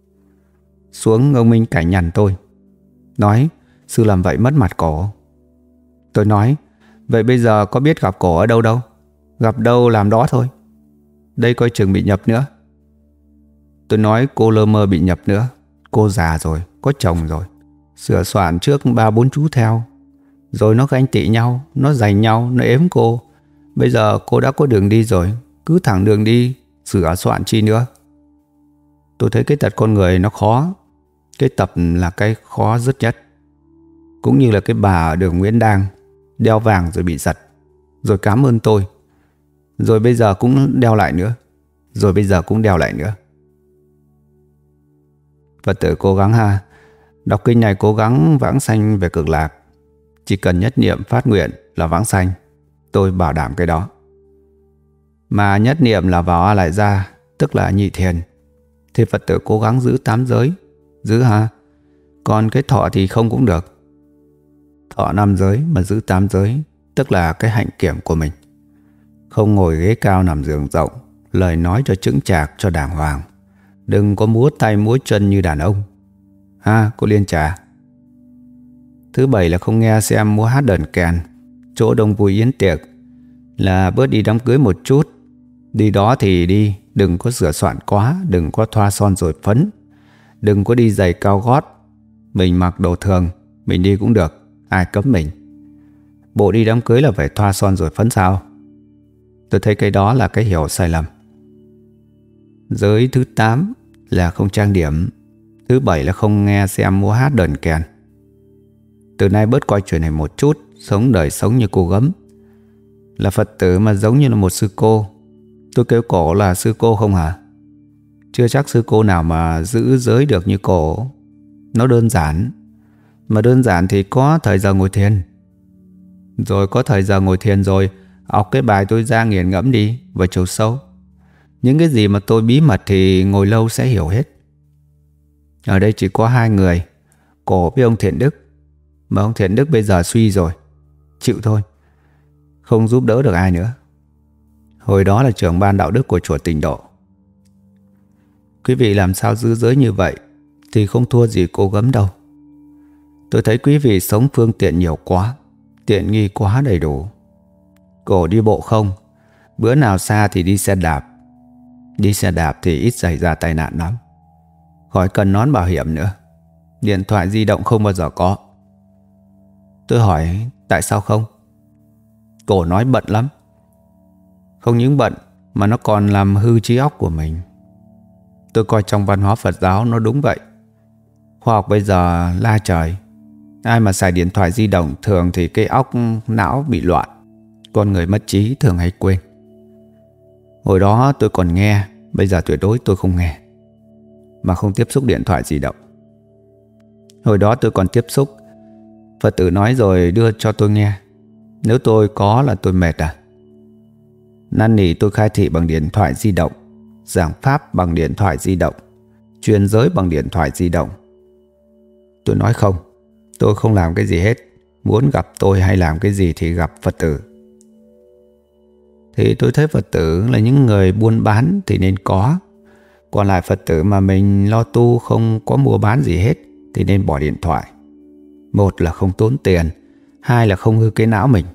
Xuống ông Minh Cảnh nhằn tôi, nói sư làm vậy mất mặt cổ. Tôi nói vậy bây giờ có biết gặp cổ ở đâu đâu. Gặp đâu làm đó thôi. Đây coi chừng bị nhập nữa. Tôi nói cô lơ mơ bị nhập nữa. Cô già rồi, có chồng rồi, sửa soạn trước ba bốn chú theo. Rồi nó ganh tị nhau, nó giành nhau, nó ếm cô. Bây giờ cô đã có đường đi rồi, cứ thẳng đường đi, sửa soạn chi nữa. Tôi thấy cái tật con người nó khó. Cái tập là cái khó rất nhất. Cũng như là cái bà ở đường Nguyễn Đang, đeo vàng rồi bị giật, rồi cảm ơn tôi, rồi bây giờ cũng đeo lại nữa, rồi bây giờ cũng đeo lại nữa. Phật tử cố gắng ha. Đọc kinh này cố gắng vãng sanh về Cực Lạc. Chỉ cần nhất niệm phát nguyện là vãng sanh. Tôi bảo đảm cái đó. Mà nhất niệm là vào A Lại Gia, tức là nhị thiền, thì Phật tử cố gắng giữ tám giới. Giữ ha. Còn cái thọ thì không cũng được. Thọ năm giới mà giữ tám giới, tức là cái hạnh kiểm của mình. Không ngồi ghế cao nằm giường rộng, lời nói cho chững chạc, cho đàng hoàng. Đừng có múa tay múa chân như đàn ông. Ha, cô Liên Trà. Thứ bảy là không nghe xem múa hát đờn kèn. Chỗ đông vui yến tiệc là bớt đi đám cưới một chút. Đi đó thì đi, đừng có sửa soạn quá, đừng có thoa son rồi phấn, đừng có đi giày cao gót. Mình mặc đồ thường, mình đi cũng được, ai cấm mình. Bộ đi đám cưới là phải thoa son rồi phấn sao? Tôi thấy cái đó là cái hiểu sai lầm. Giới thứ tám là không trang điểm. Thứ bảy là không nghe xem múa hát đờn kèn. Từ nay bớt coi chuyện này một chút, sống đời sống như cô Gấm. Là Phật tử mà giống như là một sư cô. Tôi kêu cổ là sư cô không hả? Chưa chắc sư cô nào mà giữ giới được như cổ. Nó đơn giản. Mà đơn giản thì có thời giờ ngồi thiền. Rồi có thời giờ ngồi thiền rồi, học cái bài tôi ra nghiền ngẫm đi, vào chiều sâu. Những cái gì mà tôi bí mật thì ngồi lâu sẽ hiểu hết. Ở đây chỉ có hai người, cổ với ông Thiện Đức. Mà ông Thiện Đức bây giờ suy rồi, chịu thôi, không giúp đỡ được ai nữa. Hồi đó là trưởng ban đạo đức của chùa Tịnh Độ. Quý vị làm sao giữ giới như vậy thì không thua gì cô Gấm đâu. Tôi thấy quý vị sống phương tiện nhiều quá, tiện nghi quá đầy đủ. Cổ đi bộ không, bữa nào xa thì đi xe đạp. Đi xe đạp thì ít xảy ra tai nạn lắm. Khỏi cần nón bảo hiểm nữa. Điện thoại di động không bao giờ có. Tôi hỏi tại sao không? Cổ nói bận lắm. Không những bận mà nó còn làm hư trí óc của mình. Tôi coi trong văn hóa Phật giáo nó đúng vậy. Khoa học bây giờ la trời, Ai mà xài điện thoại di động thường thì cái óc não bị loạn, con người mất trí thường hay quên. Hồi đó tôi còn nghe, bây giờ tuyệt đối tôi không nghe, mà không tiếp xúc điện thoại di động. Hồi đó tôi còn tiếp xúc, Phật tử nói rồi đưa cho tôi nghe. Nếu tôi có là tôi mệt à? Năn nỉ tôi khai thị bằng điện thoại di động, giảng pháp bằng điện thoại di động, truyền giới bằng điện thoại di động. Tôi nói không, tôi không làm cái gì hết. Muốn gặp tôi hay làm cái gì thì gặp Phật tử. Thì tôi thấy Phật tử là những người buôn bán thì nên có. Còn lại Phật tử mà mình lo tu không có mua bán gì hết thì nên bỏ điện thoại. Một là không tốn tiền, hai là không hư cái não mình.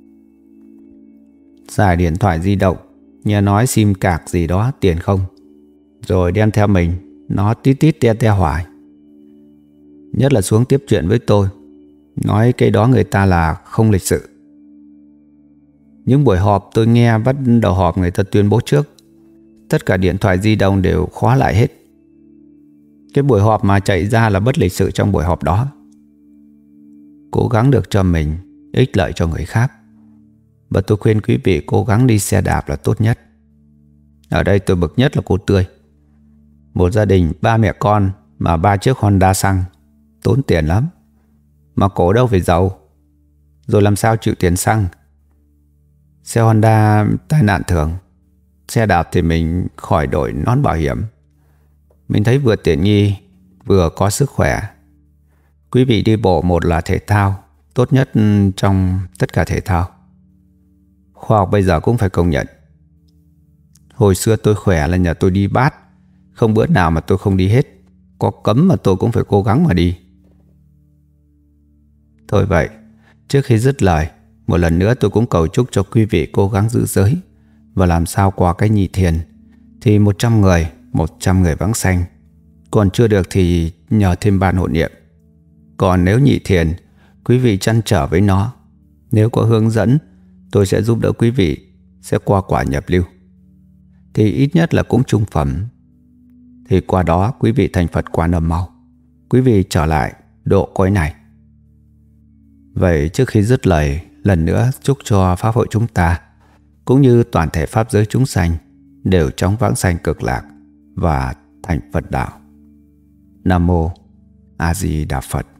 Xài điện thoại di động, nghe nói sim cạc gì đó tiền không, rồi đem theo mình, nó tít tít te te hoài. Nhất là xuống tiếp chuyện với tôi, nói cái đó người ta là không lịch sự. Những buổi họp tôi nghe bắt đầu họp người ta tuyên bố trước, tất cả điện thoại di động đều khóa lại hết. Cái buổi họp mà chạy ra là bất lịch sự trong buổi họp đó. Cố gắng được cho mình, ích lợi cho người khác. Và tôi khuyên quý vị cố gắng đi xe đạp là tốt nhất. Ở đây tôi bực nhất là cô Tươi. Một gia đình ba mẹ con mà ba chiếc Honda xăng, tốn tiền lắm. Mà cổ đâu phải giàu, rồi làm sao chịu tiền xăng. Xe Honda tai nạn thường, xe đạp thì mình khỏi đổi nón bảo hiểm. Mình thấy vừa tiện nghi, vừa có sức khỏe. Quý vị đi bộ một là thể thao, tốt nhất trong tất cả thể thao. Khoa học bây giờ cũng phải công nhận. Hồi xưa tôi khỏe là nhờ tôi đi bát, không bữa nào mà tôi không đi hết. Có cấm mà tôi cũng phải cố gắng mà đi. Thôi vậy, trước khi dứt lời, một lần nữa tôi cũng cầu chúc cho quý vị cố gắng giữ giới và làm sao qua cái nhị thiền thì một trăm người, một trăm người vãng sanh. Còn chưa được thì nhờ thêm ban hộ niệm. Còn nếu nhị thiền, quý vị trăn trở với nó, nếu có hướng dẫn, tôi sẽ giúp đỡ quý vị sẽ qua quả nhập lưu. Thì ít nhất là cũng trung phẩm. Thì qua đó quý vị thành Phật Quan Âm mau, quý vị trở lại độ cõi này. Vậy trước khi dứt lời, lần nữa chúc cho Pháp hội chúng ta cũng như toàn thể Pháp giới chúng sanh đều chóng vãng sanh cực lạc và thành Phật đạo. Nam Mô A Di Đà Phật.